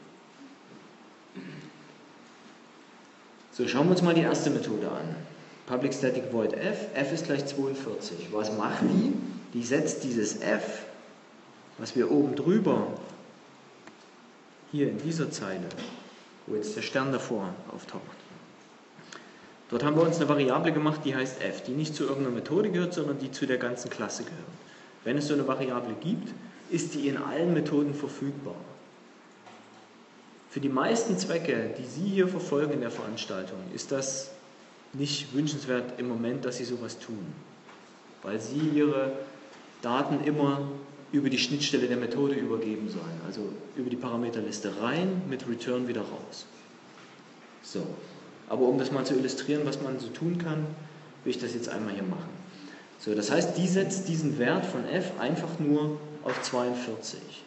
So, schauen wir uns mal die erste Methode an. Public Static Void F, f ist gleich zweiundvierzig. Was macht die? Die setzt dieses f, was wir oben drüber, hier in dieser Zeile, wo jetzt der Stern davor auftaucht. Dort haben wir uns eine Variable gemacht, die heißt f, die nicht zu irgendeiner Methode gehört, sondern die zu der ganzen Klasse gehört. Wenn es so eine Variable gibt, ist die in allen Methoden verfügbar. Für die meisten Zwecke, die Sie hier verfolgen in der Veranstaltung, ist das nicht wünschenswert im Moment, dass Sie sowas tun, weil Sie Ihre Daten immer über die Schnittstelle der Methode übergeben sollen, also über die Parameterliste rein, mit Return wieder raus. So, aber um das mal zu illustrieren, was man so tun kann, will ich das jetzt einmal hier machen. So, das heißt, die setzt diesen Wert von f einfach nur auf zweiundvierzig.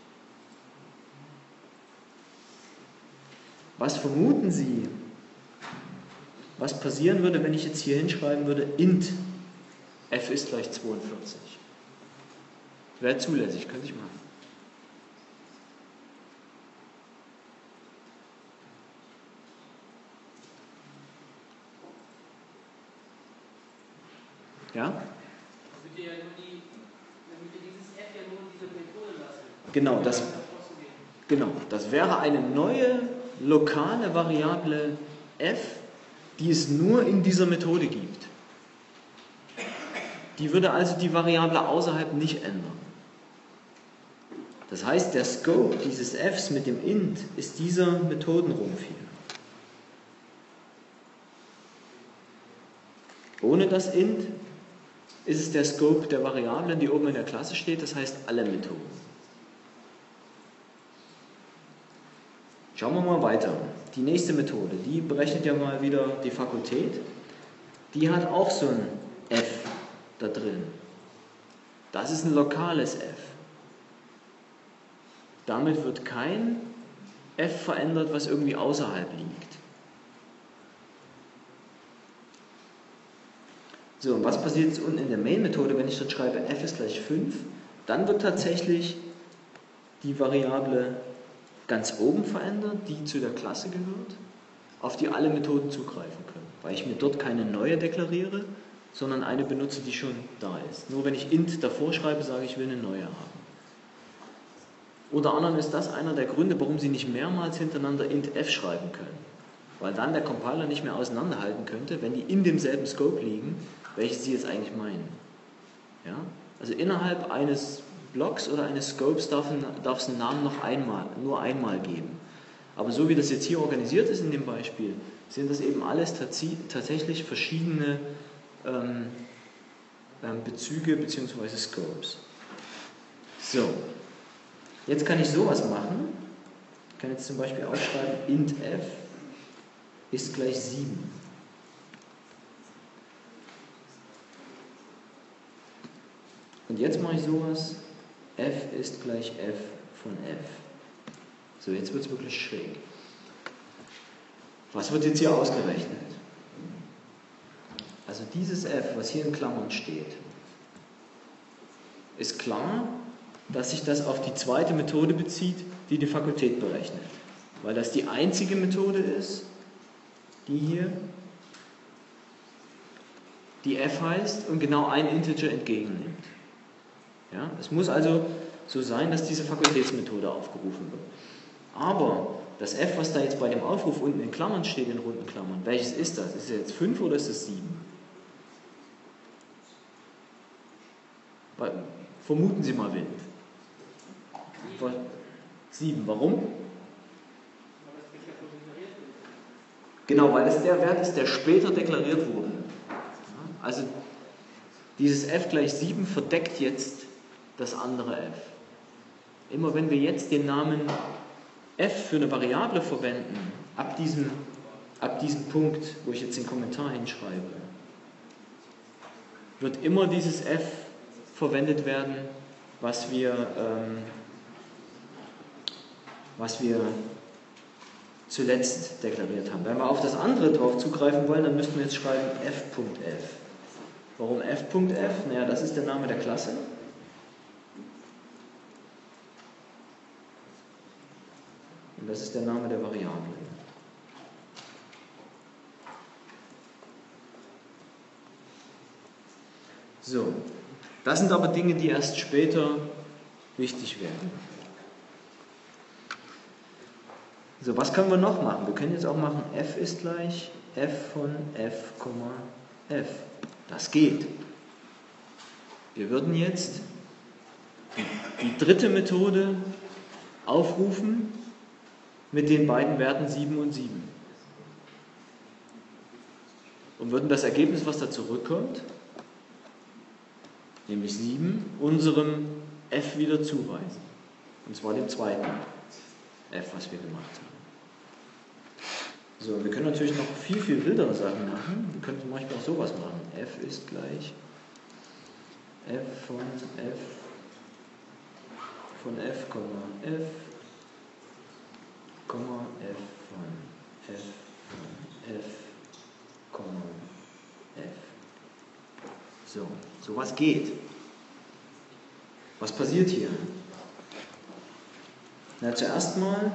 Was vermuten Sie, was passieren würde, wenn ich jetzt hier hinschreiben würde, int f ist gleich zweiundvierzig? Wäre zulässig, könnte ich machen. Ja? Genau, das, genau, das wäre eine neue lokale Variable f, die es nur in dieser Methode gibt. Die würde also die Variable außerhalb nicht ändern. Das heißt, der Scope dieses f's mit dem int ist dieser Methodenrumpf hier. Ohne das int ist es der Scope der Variablen, die oben in der Klasse steht, das heißt alle Methoden. Schauen wir mal weiter. Die nächste Methode, die berechnet ja mal wieder die Fakultät. Die hat auch so ein f da drin. Das ist ein lokales f. Damit wird kein f verändert, was irgendwie außerhalb liegt. So, und was passiert jetzt unten in der Main-Methode, wenn ich dort schreibe, f ist gleich fünf? Dann wird tatsächlich die Variable ganz oben verändert, die zu der Klasse gehört, auf die alle Methoden zugreifen können, weil ich mir dort keine neue deklariere, sondern eine benutze, die schon da ist. Nur wenn ich int davor schreibe, sage ich, ich will eine neue haben. Unter anderem ist das einer der Gründe, warum Sie nicht mehrmals hintereinander int f schreiben können, weil dann der Compiler nicht mehr auseinanderhalten könnte, wenn die in demselben Scope liegen, welche Sie jetzt eigentlich meinen. Ja? Also innerhalb eines Blocks oder eines Scopes darf, darf es einen Namen noch einmal, nur einmal geben. Aber so wie das jetzt hier organisiert ist in dem Beispiel, sind das eben alles tatsächlich verschiedene ähm, ähm, Bezüge bzw. Scopes. So, jetzt kann ich sowas machen. Ich kann jetzt zum Beispiel aufschreiben, int f ist gleich sieben. Und jetzt mache ich sowas, f ist gleich f von f. So, jetzt wird es wirklich schräg. Was wird jetzt hier ausgerechnet? Also dieses f, was hier in Klammern steht, ist klar, dass sich das auf die zweite Methode bezieht, die die Fakultät berechnet. Weil das die einzige Methode ist, die hier, die f heißt und genau ein Integer entgegennimmt. Ja, es muss also so sein, dass diese Fakultätsmethode aufgerufen wird. Aber das f, was da jetzt bei dem Aufruf unten in Klammern steht, in runden Klammern, welches ist das? Ist es jetzt fünf oder ist es sieben? Vermuten Sie mal wild. sieben. Warum? Genau, weil es der Wert ist, der später deklariert wurde. Also dieses f gleich sieben verdeckt jetzt das andere f. Immer wenn wir jetzt den Namen f für eine Variable verwenden, ab diesem, ab diesem Punkt, wo ich jetzt den Kommentar hinschreibe, wird immer dieses f verwendet werden, was wir, ähm, was wir zuletzt deklariert haben. Wenn wir auf das andere drauf zugreifen wollen, dann müssten wir jetzt schreiben f.f. Warum f.f? Naja, das ist der Name der Klasse. Und das ist der Name der Variable. So, das sind aber Dinge, die erst später wichtig werden. So, was können wir noch machen? Wir können jetzt auch machen, f ist gleich f von f, f. Das geht. Wir würden jetzt die dritte Methode aufrufen mit den beiden Werten sieben und sieben. Und würden das Ergebnis, was da zurückkommt, nämlich sieben, unserem f wieder zuweisen. Und zwar dem zweiten f, was wir gemacht haben. So, wir können natürlich noch viel, viel wildere Sachen machen. Wir könnten zum Beispiel auch sowas machen. F ist gleich f von f von f, f, f von f von f, f. So, sowas geht. Was passiert hier? Na, zuerst mal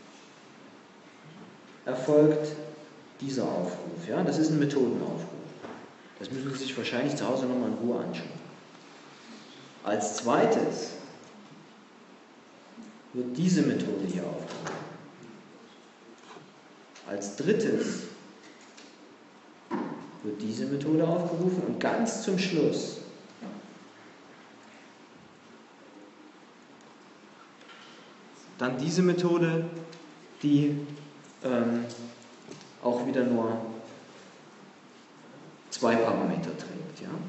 erfolgt dieser Aufruf. Ja? Das ist ein Methodenaufruf. Das müssen Sie sich wahrscheinlich zu Hause nochmal in Ruhe anschauen. Als zweites wird diese Methode hier aufgerufen. Als drittes wird diese Methode aufgerufen und ganz zum Schluss dann diese Methode, die ähm, auch wieder nur zwei Parameter trägt. Ja?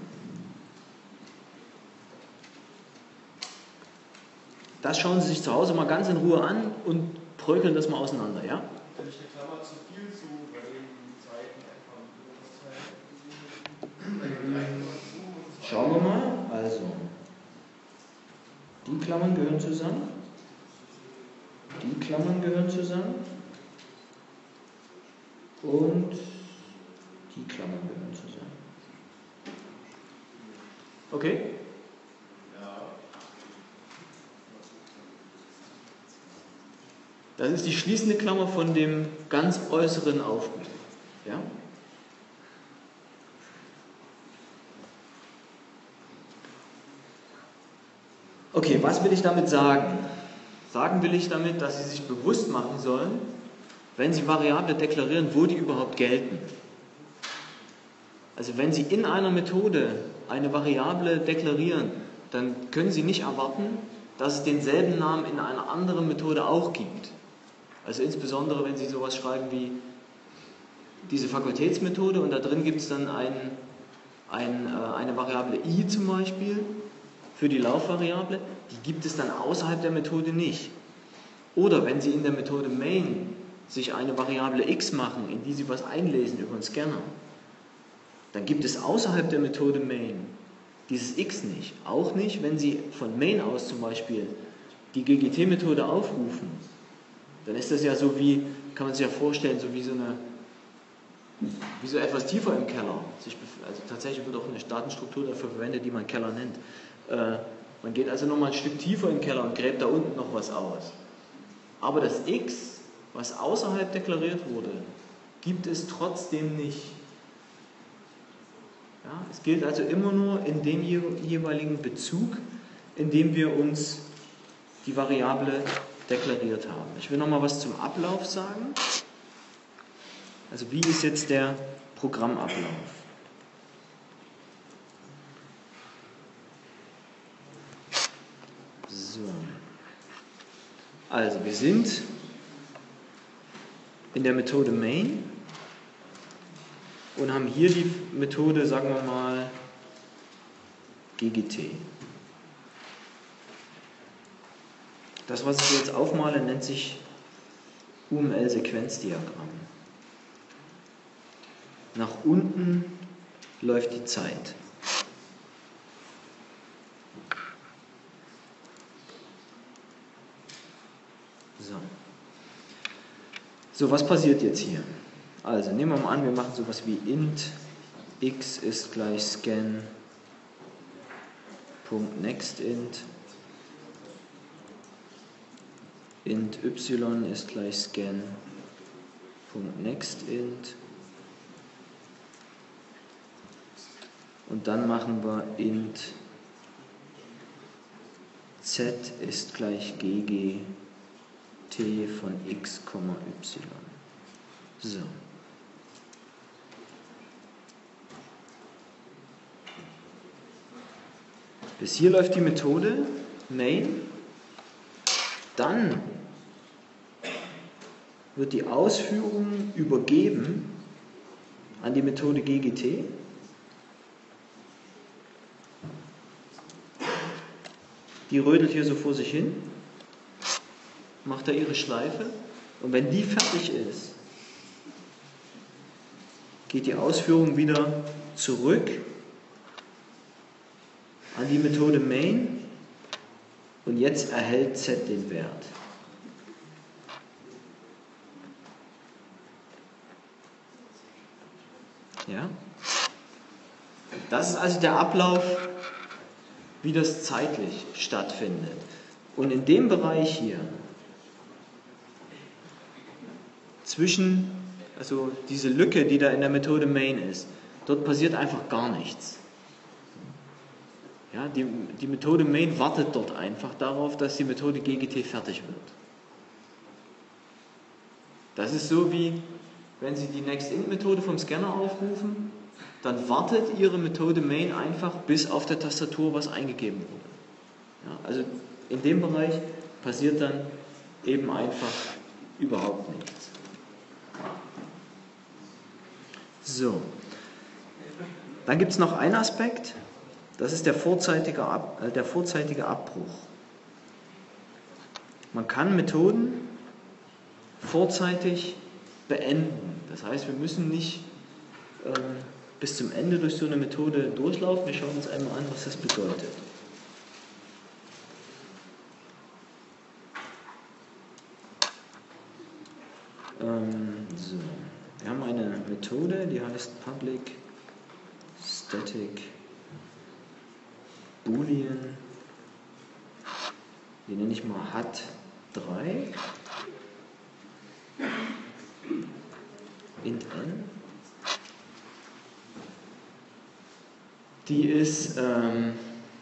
Das schauen Sie sich zu Hause mal ganz in Ruhe an und brökeln das mal auseinander. Ja? Wenn ich eine Klammer zu viel zu, bei den Zeiten einfach Schauen wir mal. Also, die Klammern gehören zusammen. Die Klammern gehören zusammen. Und die Klammern gehören zusammen. Okay? Ja. Das ist die schließende Klammer von dem ganz äußeren Aufruf. Ja? Okay, was will ich damit sagen? Sagen will ich damit, dass Sie sich bewusst machen sollen, wenn Sie Variable deklarieren, wo die überhaupt gelten. Also wenn Sie in einer Methode eine Variable deklarieren, dann können Sie nicht erwarten, dass es denselben Namen in einer anderen Methode auch gibt. Also insbesondere, wenn Sie sowas schreiben wie diese Fakultätsmethode und da drin gibt es dann ein, ein, äh, eine Variable i zum Beispiel für die Laufvariable, die gibt es dann außerhalb der Methode nicht. Oder wenn Sie in der Methode main sich eine Variable x machen, in die Sie was einlesen über einen Scanner, dann gibt es außerhalb der Methode main dieses x nicht. Auch nicht, wenn Sie von main aus zum Beispiel die G G T-Methode aufrufen. Dann ist das ja so wie, kann man sich ja vorstellen, so wie so eine, wie so etwas tiefer im Keller. Also tatsächlich wird auch eine Datenstruktur dafür verwendet, die man Keller nennt. Äh, man geht also nochmal ein Stück tiefer im Keller und gräbt da unten noch was aus. Aber das x, was außerhalb deklariert wurde, gibt es trotzdem nicht. Ja, es gilt also immer nur in dem jeweiligen Bezug, in dem wir uns die Variable deklariert haben. Ich will noch mal was zum Ablauf sagen. Also wie ist jetzt der Programmablauf? So. Also wir sind in der Methode main und haben hier die Methode, sagen wir mal, G G T. Das, was ich jetzt aufmale, nennt sich U M L-Sequenzdiagramm. Nach unten läuft die Zeit. So. So, was passiert jetzt hier? Also, nehmen wir mal an, wir machen sowas wie int x ist gleich scan .nextInt, int y ist gleich scan .nextInt und dann machen wir int z ist gleich gg t von x, y. So. Bis hier läuft die Methode main. Dann wird die Ausführung übergeben an die Methode ggt. Die rödelt hier so vor sich hin, macht da ihre Schleife und wenn die fertig ist, geht die Ausführung wieder zurück an die Methode main und jetzt erhält z den Wert. Ja? Das ist also der Ablauf, wie das zeitlich stattfindet. Und in dem Bereich hier, zwischen, also diese Lücke, die da in der Methode main ist, dort passiert einfach gar nichts. Ja, die, die Methode main wartet dort einfach darauf, dass die Methode ggt fertig wird. Das ist so wie, wenn Sie die nextInt-Methode vom Scanner aufrufen, dann wartet Ihre Methode main einfach, bis auf der Tastatur was eingegeben wurde. Ja, also in dem Bereich passiert dann eben einfach überhaupt nichts. So, dann gibt es noch einen Aspekt. Das ist der vorzeitige, Ab, äh, der vorzeitige Abbruch. Man kann Methoden vorzeitig beenden. Das heißt, wir müssen nicht ähm, bis zum Ende durch so eine Methode durchlaufen. Wir schauen uns einmal an, was das bedeutet. Ähm, so. Wir haben eine Methode, die heißt public static Boolean, die nenne ich mal hat drei int n. Die ist, ähm,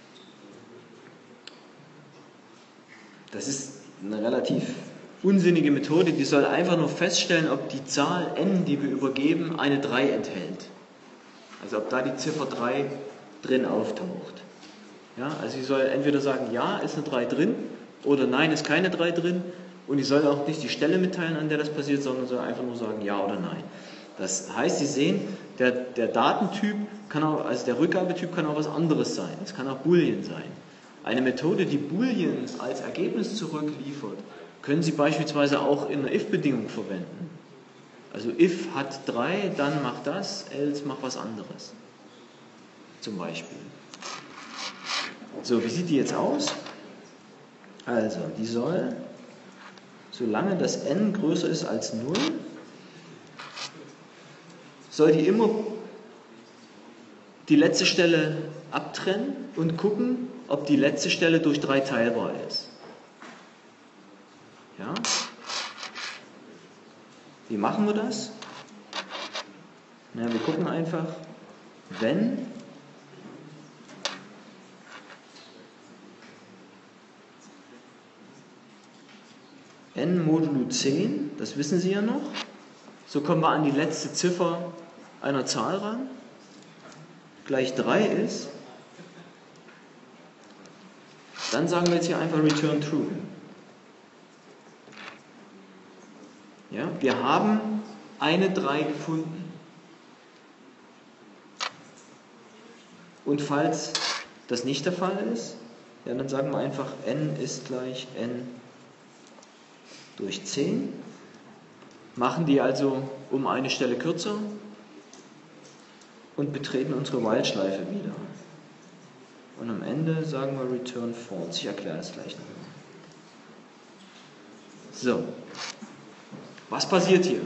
das ist eine relativ unsinnige Methode, die soll einfach nur feststellen, ob die Zahl n, die wir übergeben, eine drei enthält. Also ob da die Ziffer drei drin auftaucht. Ja, also sie soll entweder sagen, ja, ist eine drei drin, oder nein, ist keine drei drin, und die soll auch nicht die Stelle mitteilen, an der das passiert, sondern soll einfach nur sagen, ja oder nein. Das heißt, Sie sehen, der, der Datentyp kann auch, also der Rückgabetyp kann auch was anderes sein. Es kann auch Boolean sein. Eine Methode, die Boolean als Ergebnis zurückliefert, können Sie beispielsweise auch in einer if-Bedingung verwenden. Also if hat drei, dann mach das, else mach was anderes. Zum Beispiel. So, wie sieht die jetzt aus? Also, die soll, solange das n größer ist als null, soll die immer die letzte Stelle abtrennen und gucken, ob die letzte Stelle durch drei teilbar ist. Ja? Wie machen wir das? Na, wir gucken einfach, wenn n modulo zehn, das wissen Sie ja noch, so kommen wir an die letzte Ziffer einer Zahl ran, gleich drei ist, dann sagen wir jetzt hier einfach return true. Ja, wir haben eine drei gefunden. Und falls das nicht der Fall ist, ja, dann sagen wir einfach n ist gleich n durch zehn. Machen die also um eine Stelle kürzer und betreten unsere While-Schleife wieder. Und am Ende sagen wir return false. Ich erkläre es gleich noch. So. Was passiert hier?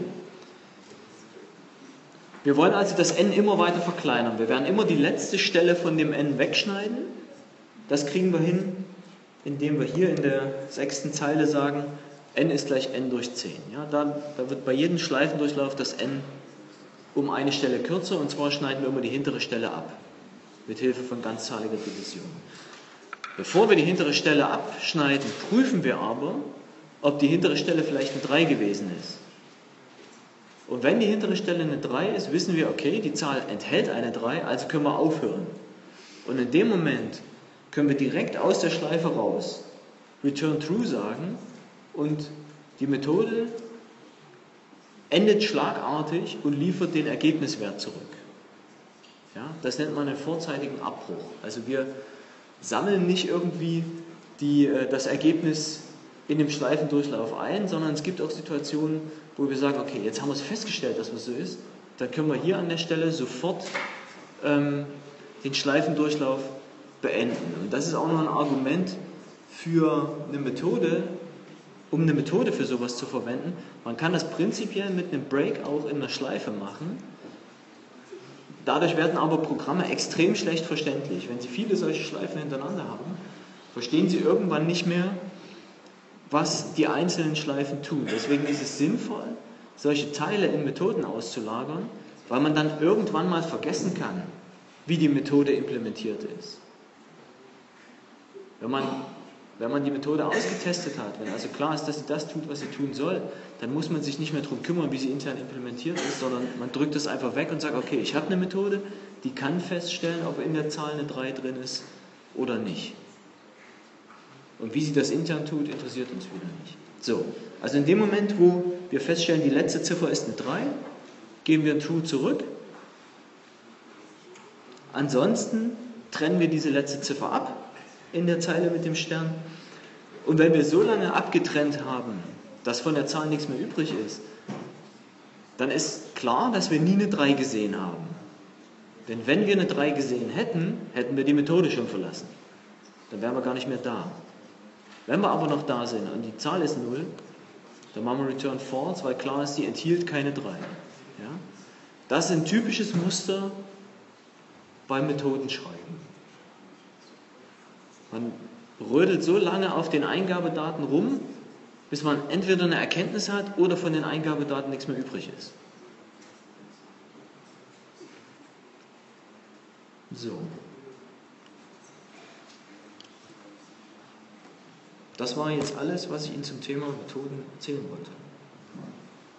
Wir wollen also das n immer weiter verkleinern. Wir werden immer die letzte Stelle von dem n wegschneiden. Das kriegen wir hin, indem wir hier in der sechsten Zeile sagen, n ist gleich n durch zehn. Ja, da, da wird bei jedem Schleifendurchlauf das n um eine Stelle kürzer, und zwar schneiden wir immer die hintere Stelle ab, mit Hilfe von ganzzahliger Division. Bevor wir die hintere Stelle abschneiden, prüfen wir aber, ob die hintere Stelle vielleicht eine drei gewesen ist. Und wenn die hintere Stelle eine drei ist, wissen wir, okay, die Zahl enthält eine drei, also können wir aufhören. Und in dem Moment können wir direkt aus der Schleife raus Return True sagen und die Methode endet schlagartig und liefert den Ergebniswert zurück. Ja, das nennt man einen vorzeitigen Abbruch. Also wir sammeln nicht irgendwie die, das Ergebnis in dem Schleifendurchlauf ein, sondern es gibt auch Situationen, wo wir sagen, okay, jetzt haben wir es festgestellt, dass es so ist, dann können wir hier an der Stelle sofort ähm, den Schleifendurchlauf beenden. Und das ist auch noch ein Argument für eine Methode, um eine Methode für sowas zu verwenden. Man kann das prinzipiell mit einem Break auch in einer Schleife machen. Dadurch werden aber Programme extrem schlecht verständlich. Wenn Sie viele solche Schleifen hintereinander haben, verstehen Sie irgendwann nicht mehr, was die einzelnen Schleifen tun. Deswegen ist es sinnvoll, solche Teile in Methoden auszulagern, weil man dann irgendwann mal vergessen kann, wie die Methode implementiert ist. Wenn man, wenn man die Methode ausgetestet hat, wenn also klar ist, dass sie das tut, was sie tun soll, dann muss man sich nicht mehr darum kümmern, wie sie intern implementiert ist, sondern man drückt es einfach weg und sagt, okay, ich habe eine Methode, die kann feststellen, ob in der Zahl eine drei drin ist oder nicht. Und wie sie das intern tut, interessiert uns wieder nicht. So, also in dem Moment, wo wir feststellen, die letzte Ziffer ist eine drei, geben wir ein True zurück. Ansonsten trennen wir diese letzte Ziffer ab in der Zeile mit dem Stern. Und wenn wir so lange abgetrennt haben, dass von der Zahl nichts mehr übrig ist, dann ist klar, dass wir nie eine drei gesehen haben. Denn wenn wir eine drei gesehen hätten, hätten wir die Methode schon verlassen. Dann wären wir gar nicht mehr da. Wenn wir aber noch da sind und die Zahl ist null, dann machen wir Return False, weil klar ist, sie enthielt keine drei. Ja? Das ist ein typisches Muster beim Methodenschreiben. Man rödelt so lange auf den Eingabedaten rum, bis man entweder eine Erkenntnis hat oder von den Eingabedaten nichts mehr übrig ist. So. Das war jetzt alles, was ich Ihnen zum Thema Methoden erzählen wollte.